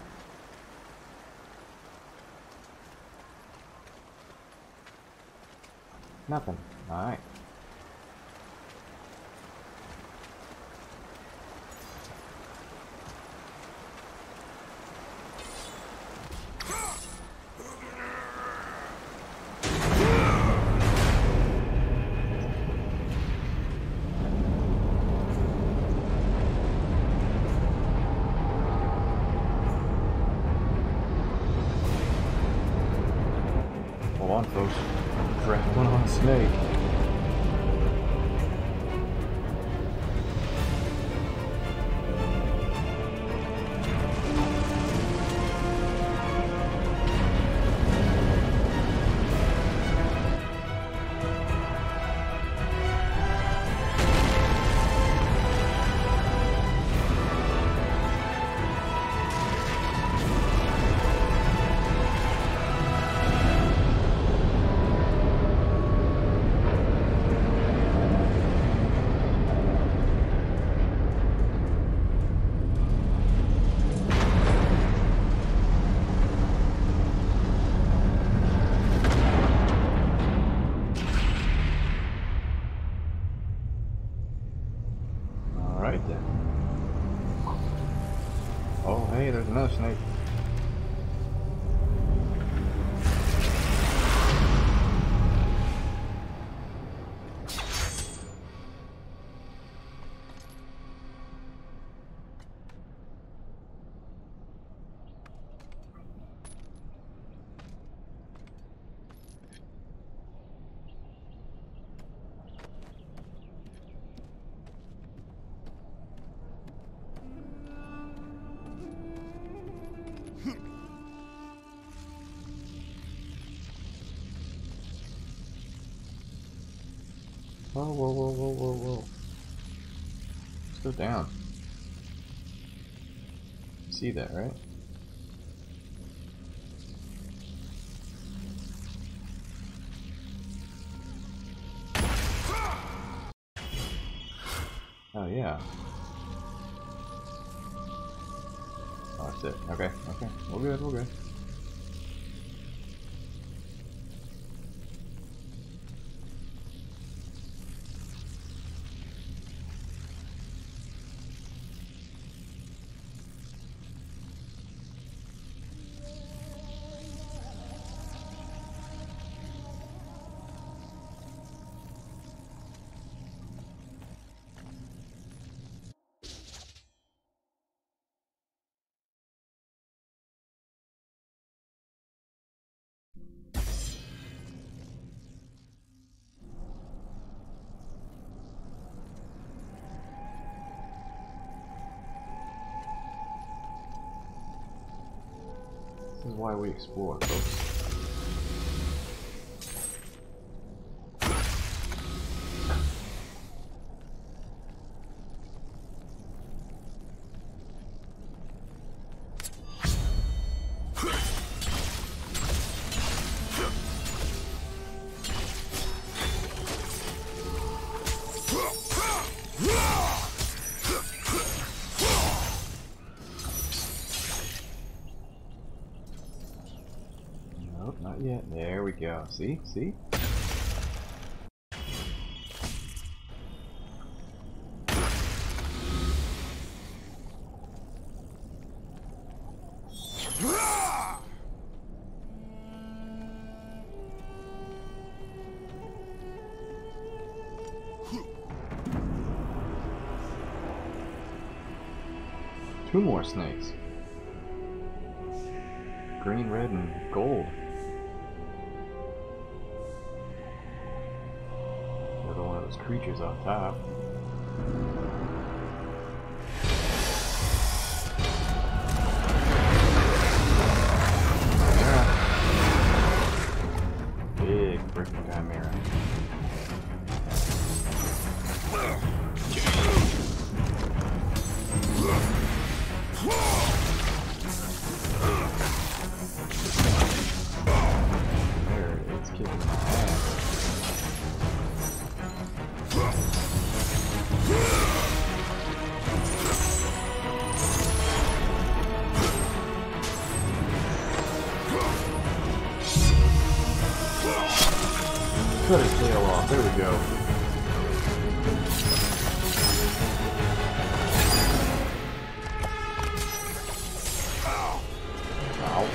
Nothing. Alright. Hold on, folks. Grappling on a snake. Alright then. Oh, hey, there's another snake. Whoa, whoa, whoa, whoa, whoa, whoa. Let's go down. See that, right? Oh, yeah. Oh, that's it. Okay, okay. We're good, we're good. This is why we explore, folks. Nope, not yet. There we go. See? See? Two more snakes. Green, red, and gold. Another one of those creatures on top. Chimera. Big freaking chimera. There we go. Ow.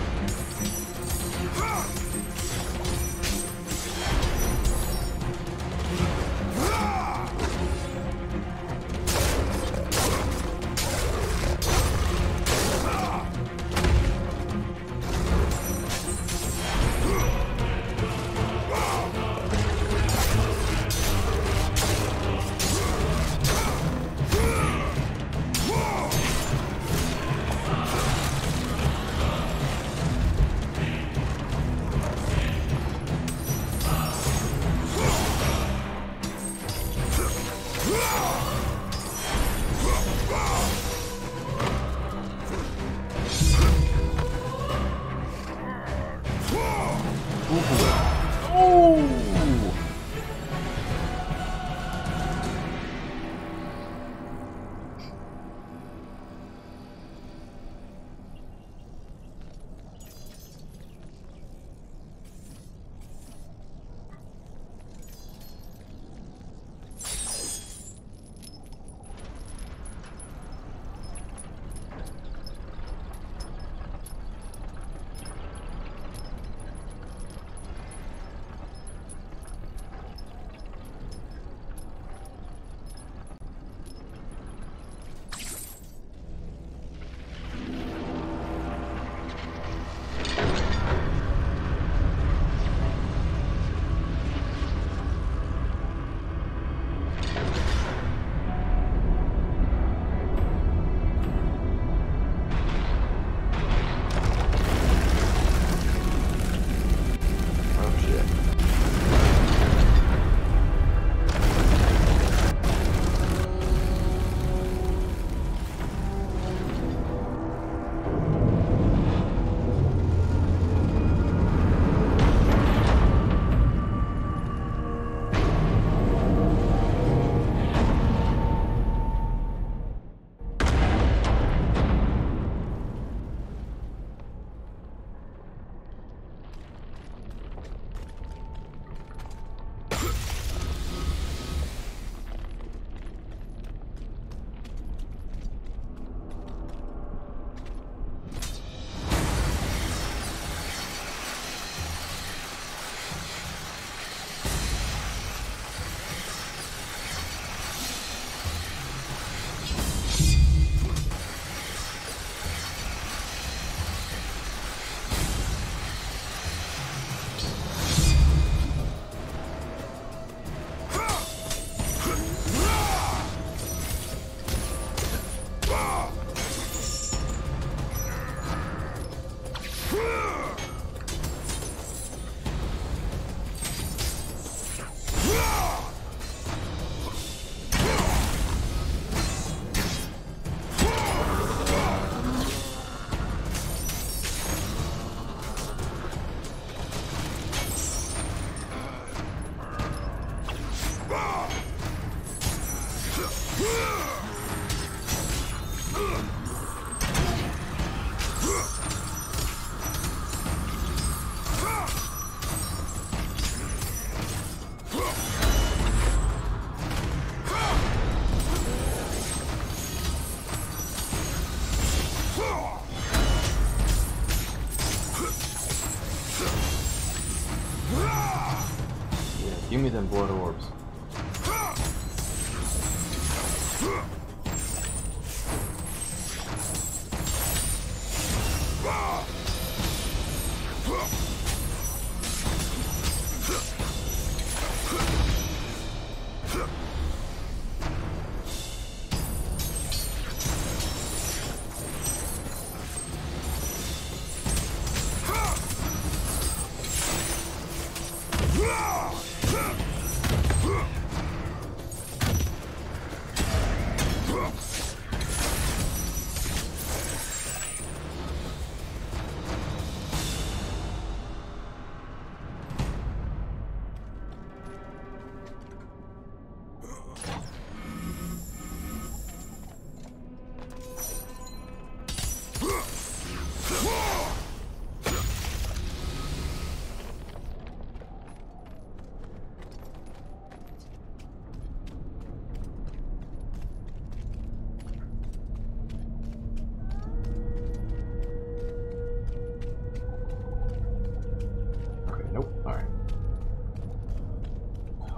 Give me them blood orbs.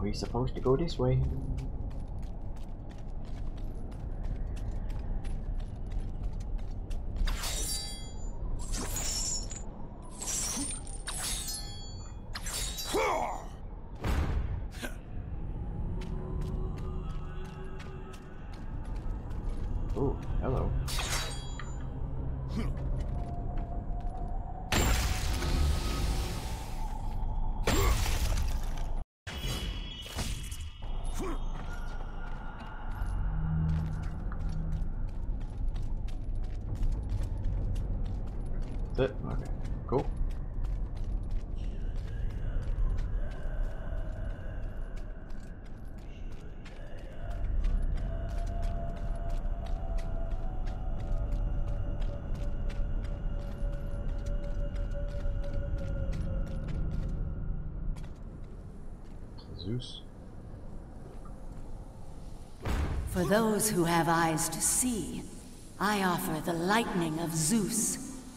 we supposed to go this way? Oh, hello. That's it? Okay, cool. Zeus. For those who have eyes to see, I offer the lightning of Zeus.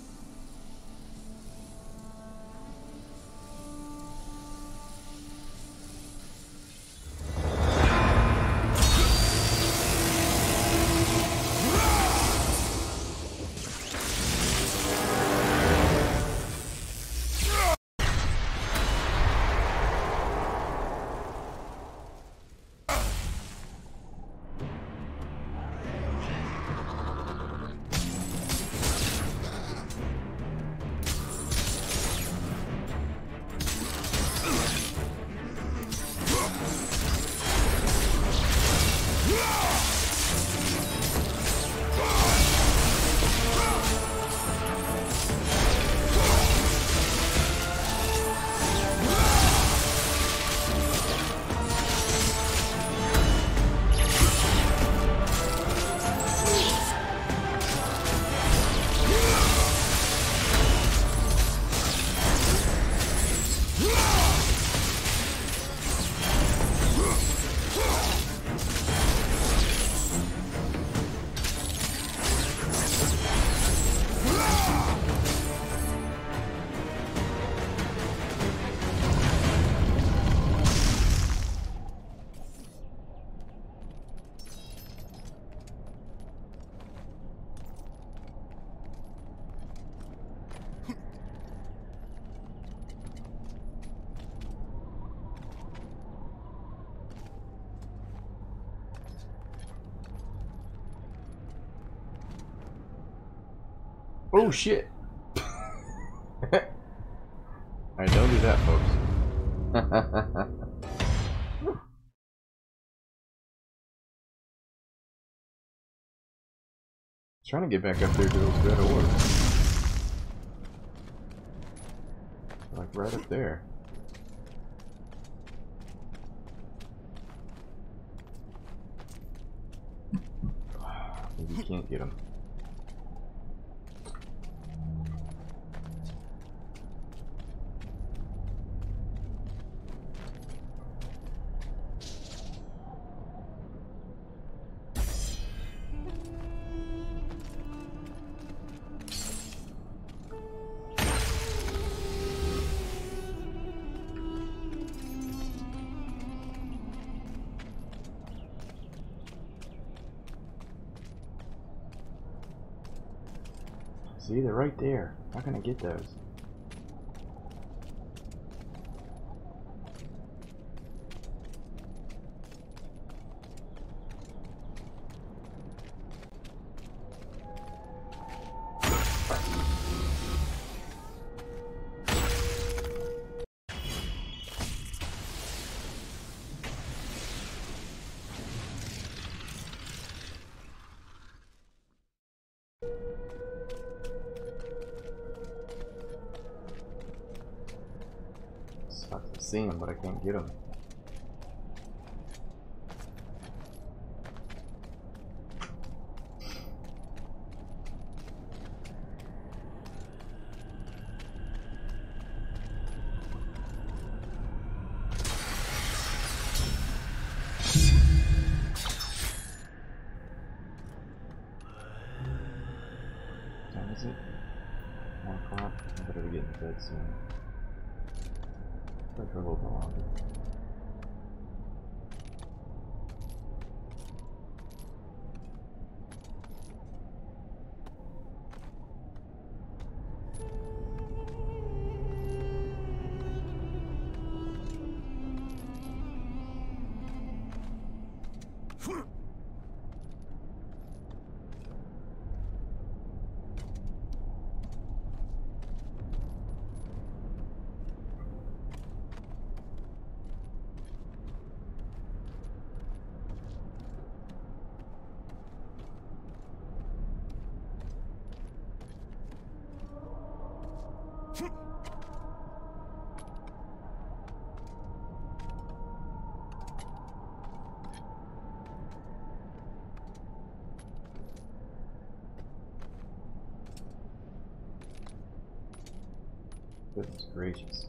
Oh shit! Alright, don't do that, folks. Trying to get back up there to those red orbs. Like right up there. Maybe you can't get them. See, they're right there. How can I get those? I can see him, but I can't get him. What time is it? 1 o'clock? I better be getting to bed soon. For a little bit longer. Goodness gracious.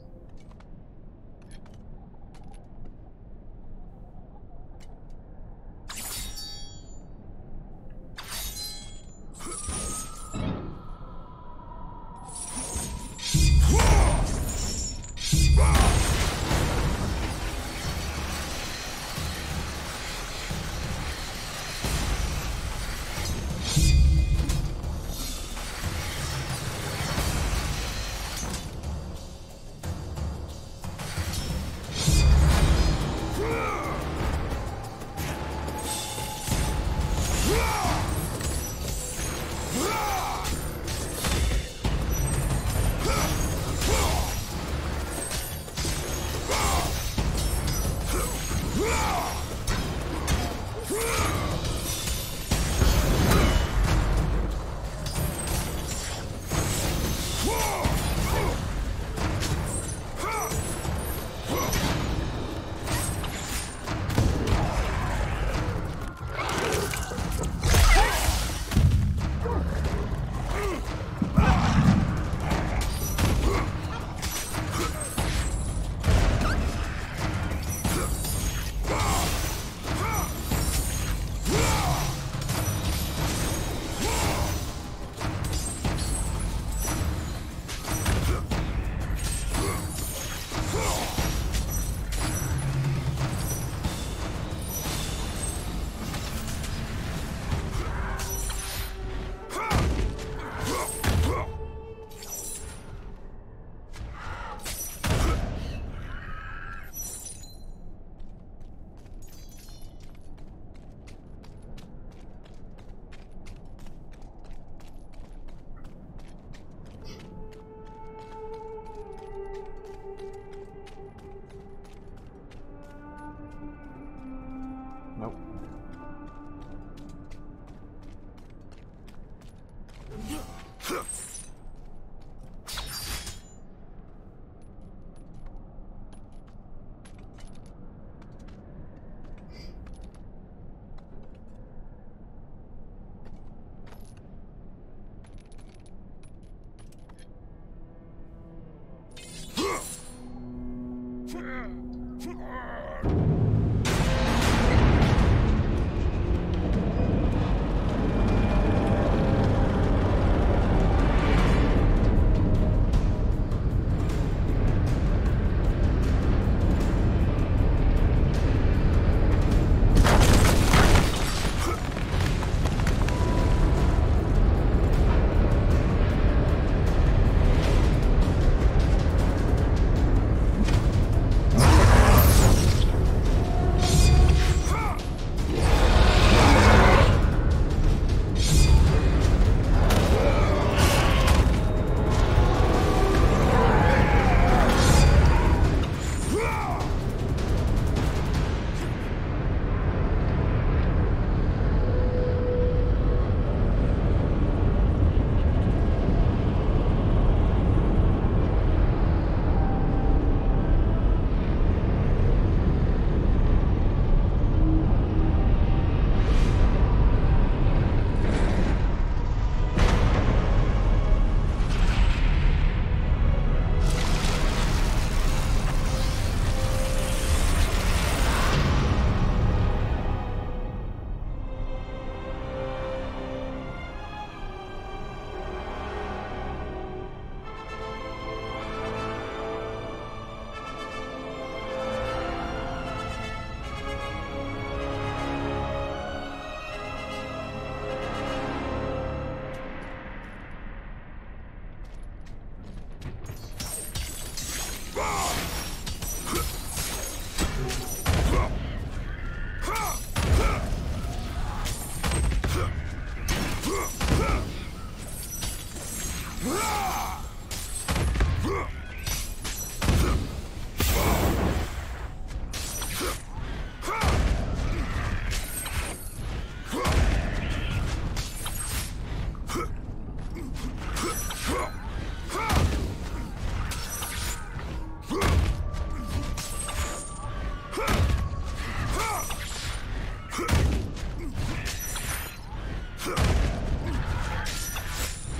Nope.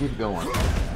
keep going.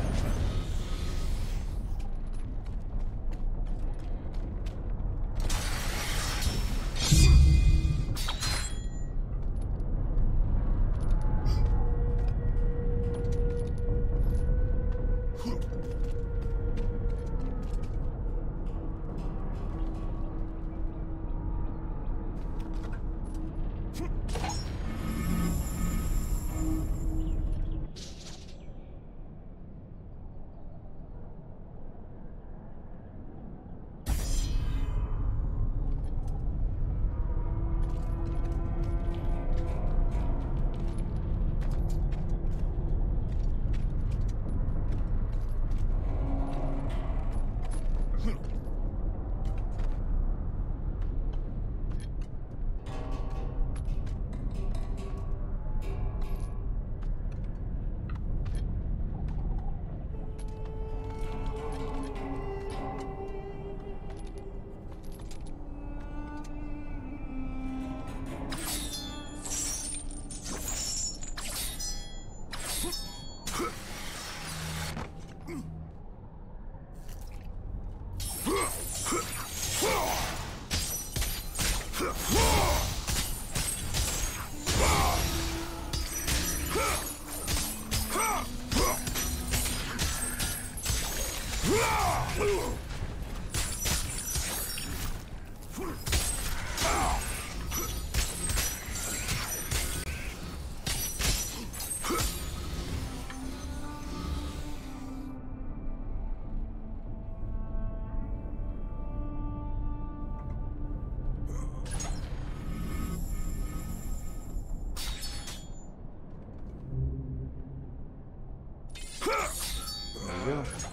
There we go.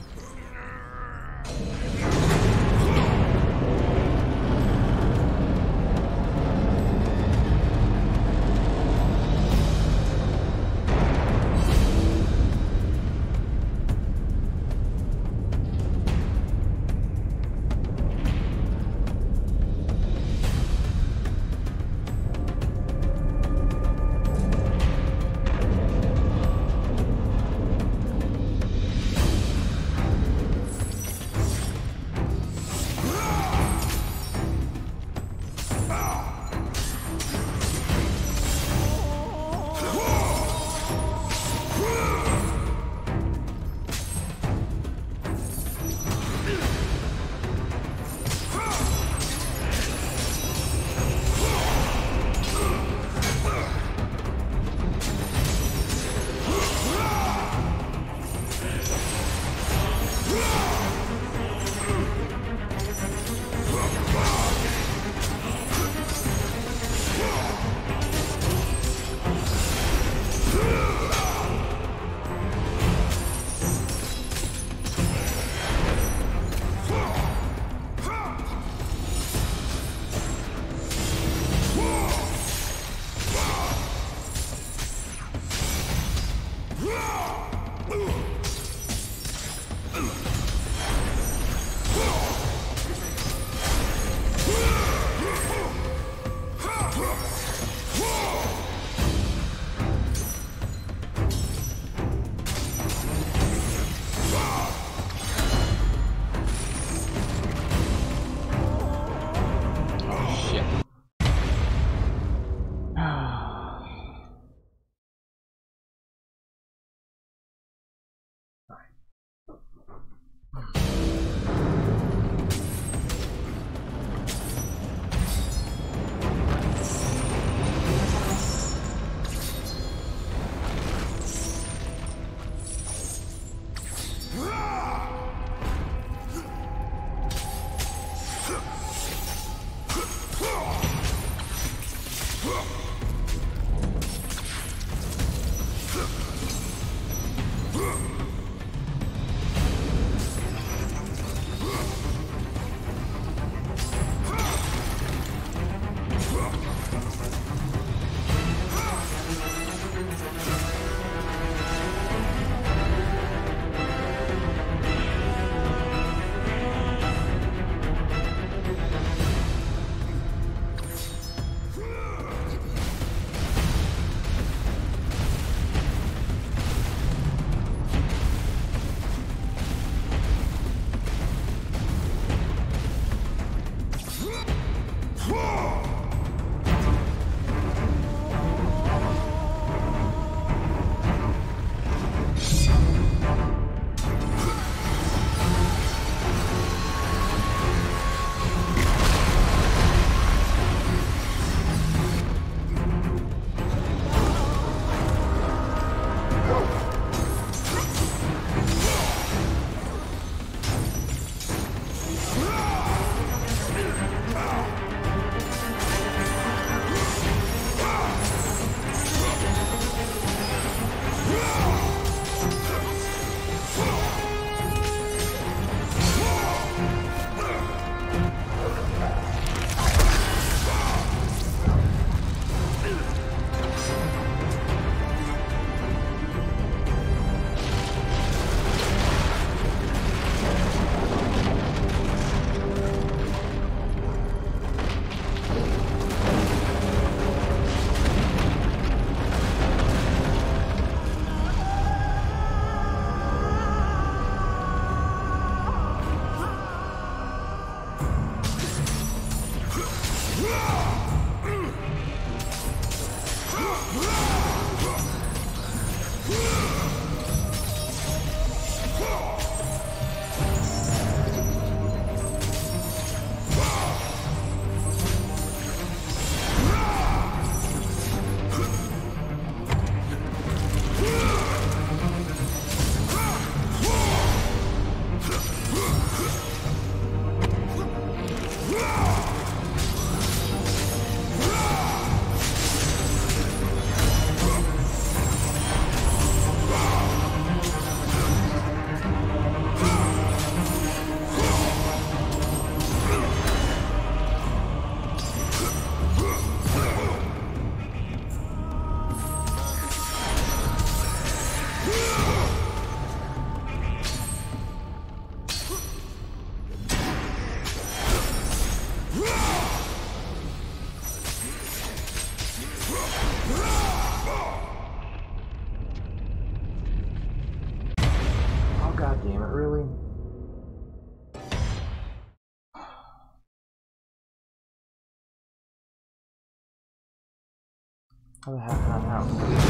Oh god damn it, really? How the heck not out?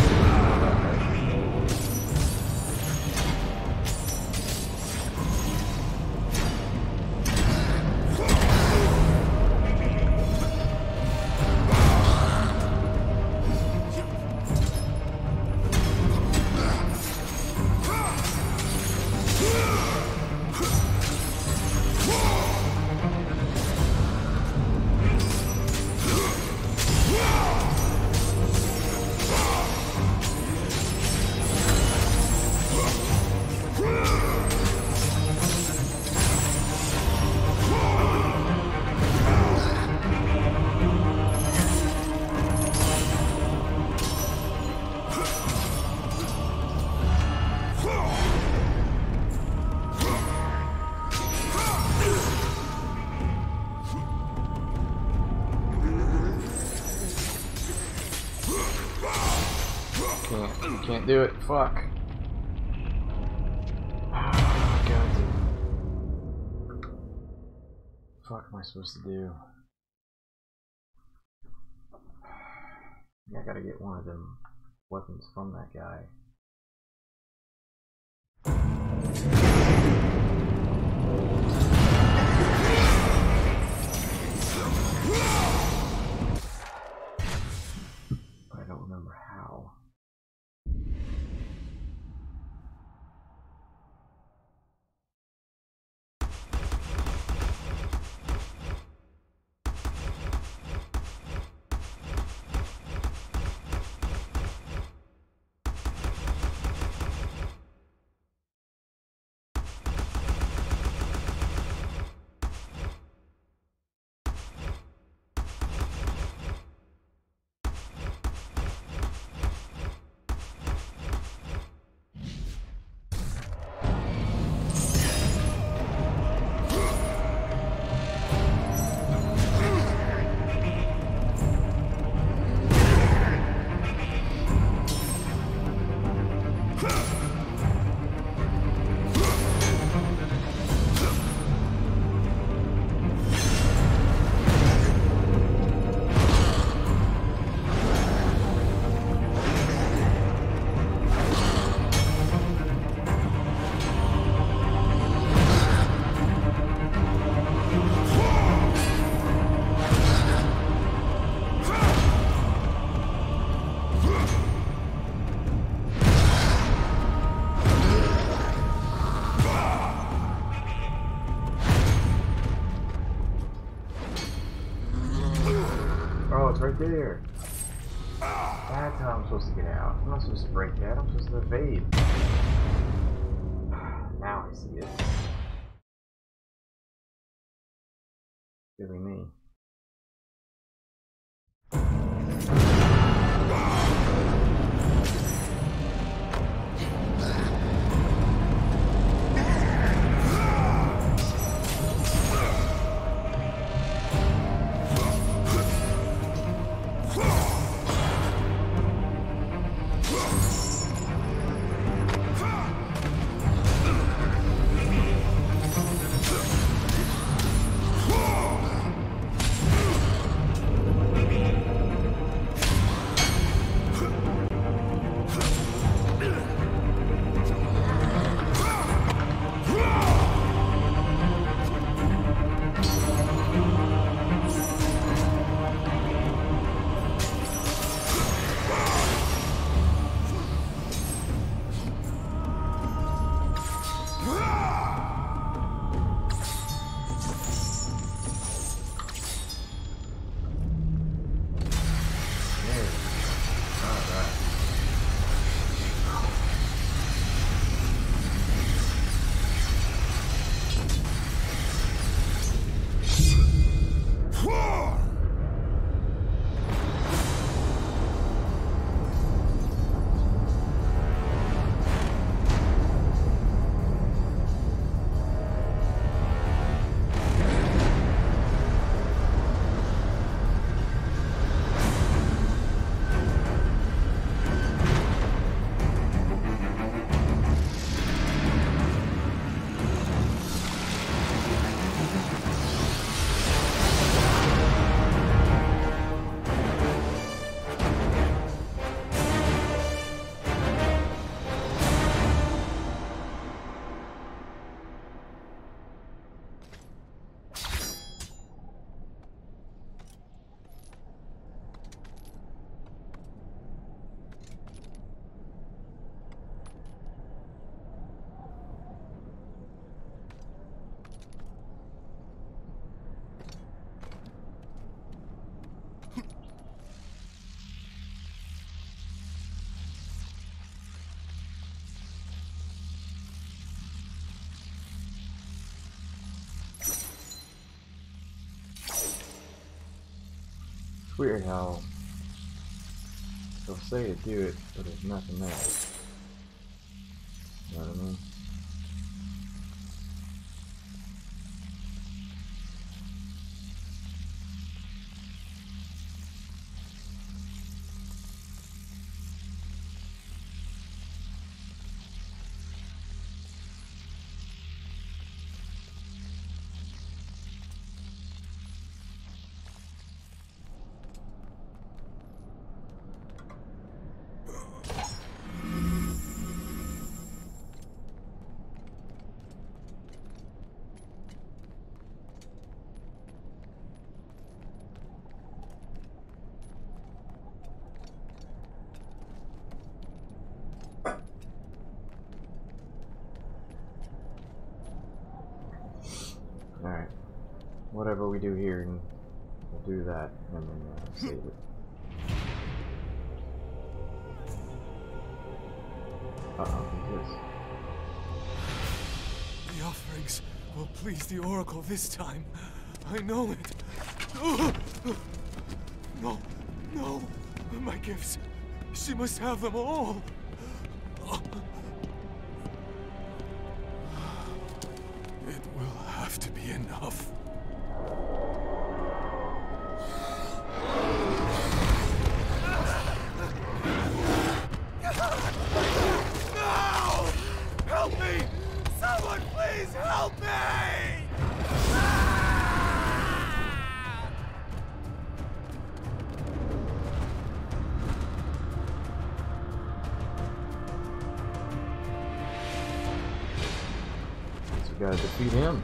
Can't do it. Fuck. Oh, God. Fuck am I supposed to do? I gotta get one of them weapons from that guy. But I don't remember how. Oh, it's right there. That's how I'm supposed to get out. I'm not supposed to break that. I'm supposed to evade. Now I see it. Silly me. It's weird how they'll say to do it, but there's nothing there. You know what I mean? Alright. Whatever we do here, we'll do that and then save it. Who's this? The offerings will please the Oracle this time. I know it. No, no. My gifts. She must have them all. It will have to be enough. No! Help me! Someone please help me! So we gotta defeat him.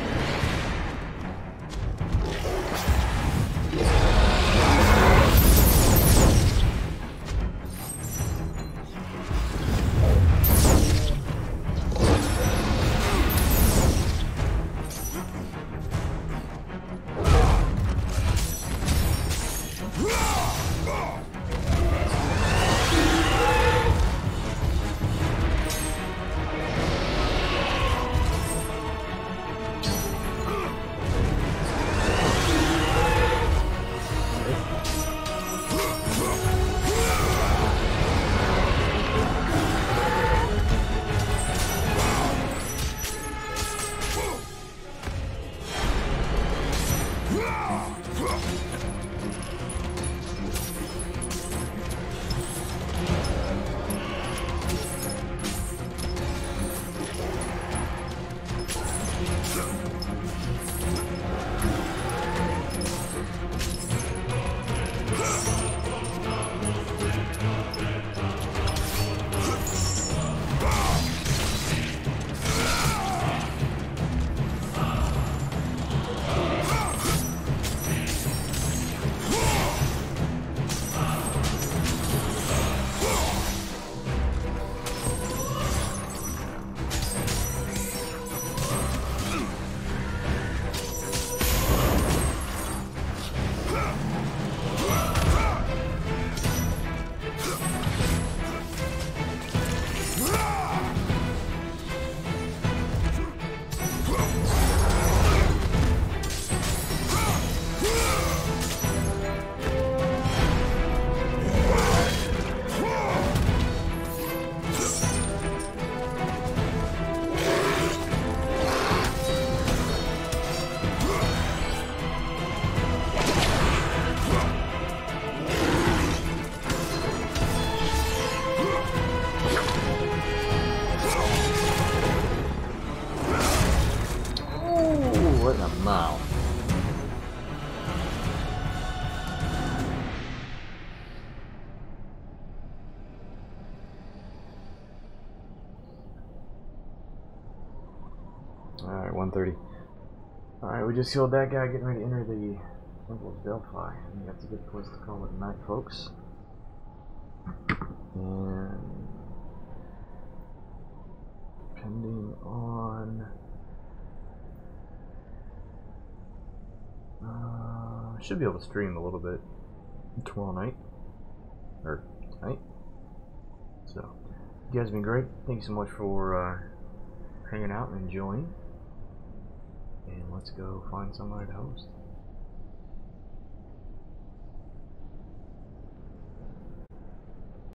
What in the mouth? Alright, 130. Alright, we just killed that guy, getting ready to enter the Temple of Delphi. I think that's a good place to call it night, folks. And depending on should be able to stream a little bit tomorrow night or tonight. So you guys have been great. Thank you so much for hanging out and enjoying. And let's go find somebody to host.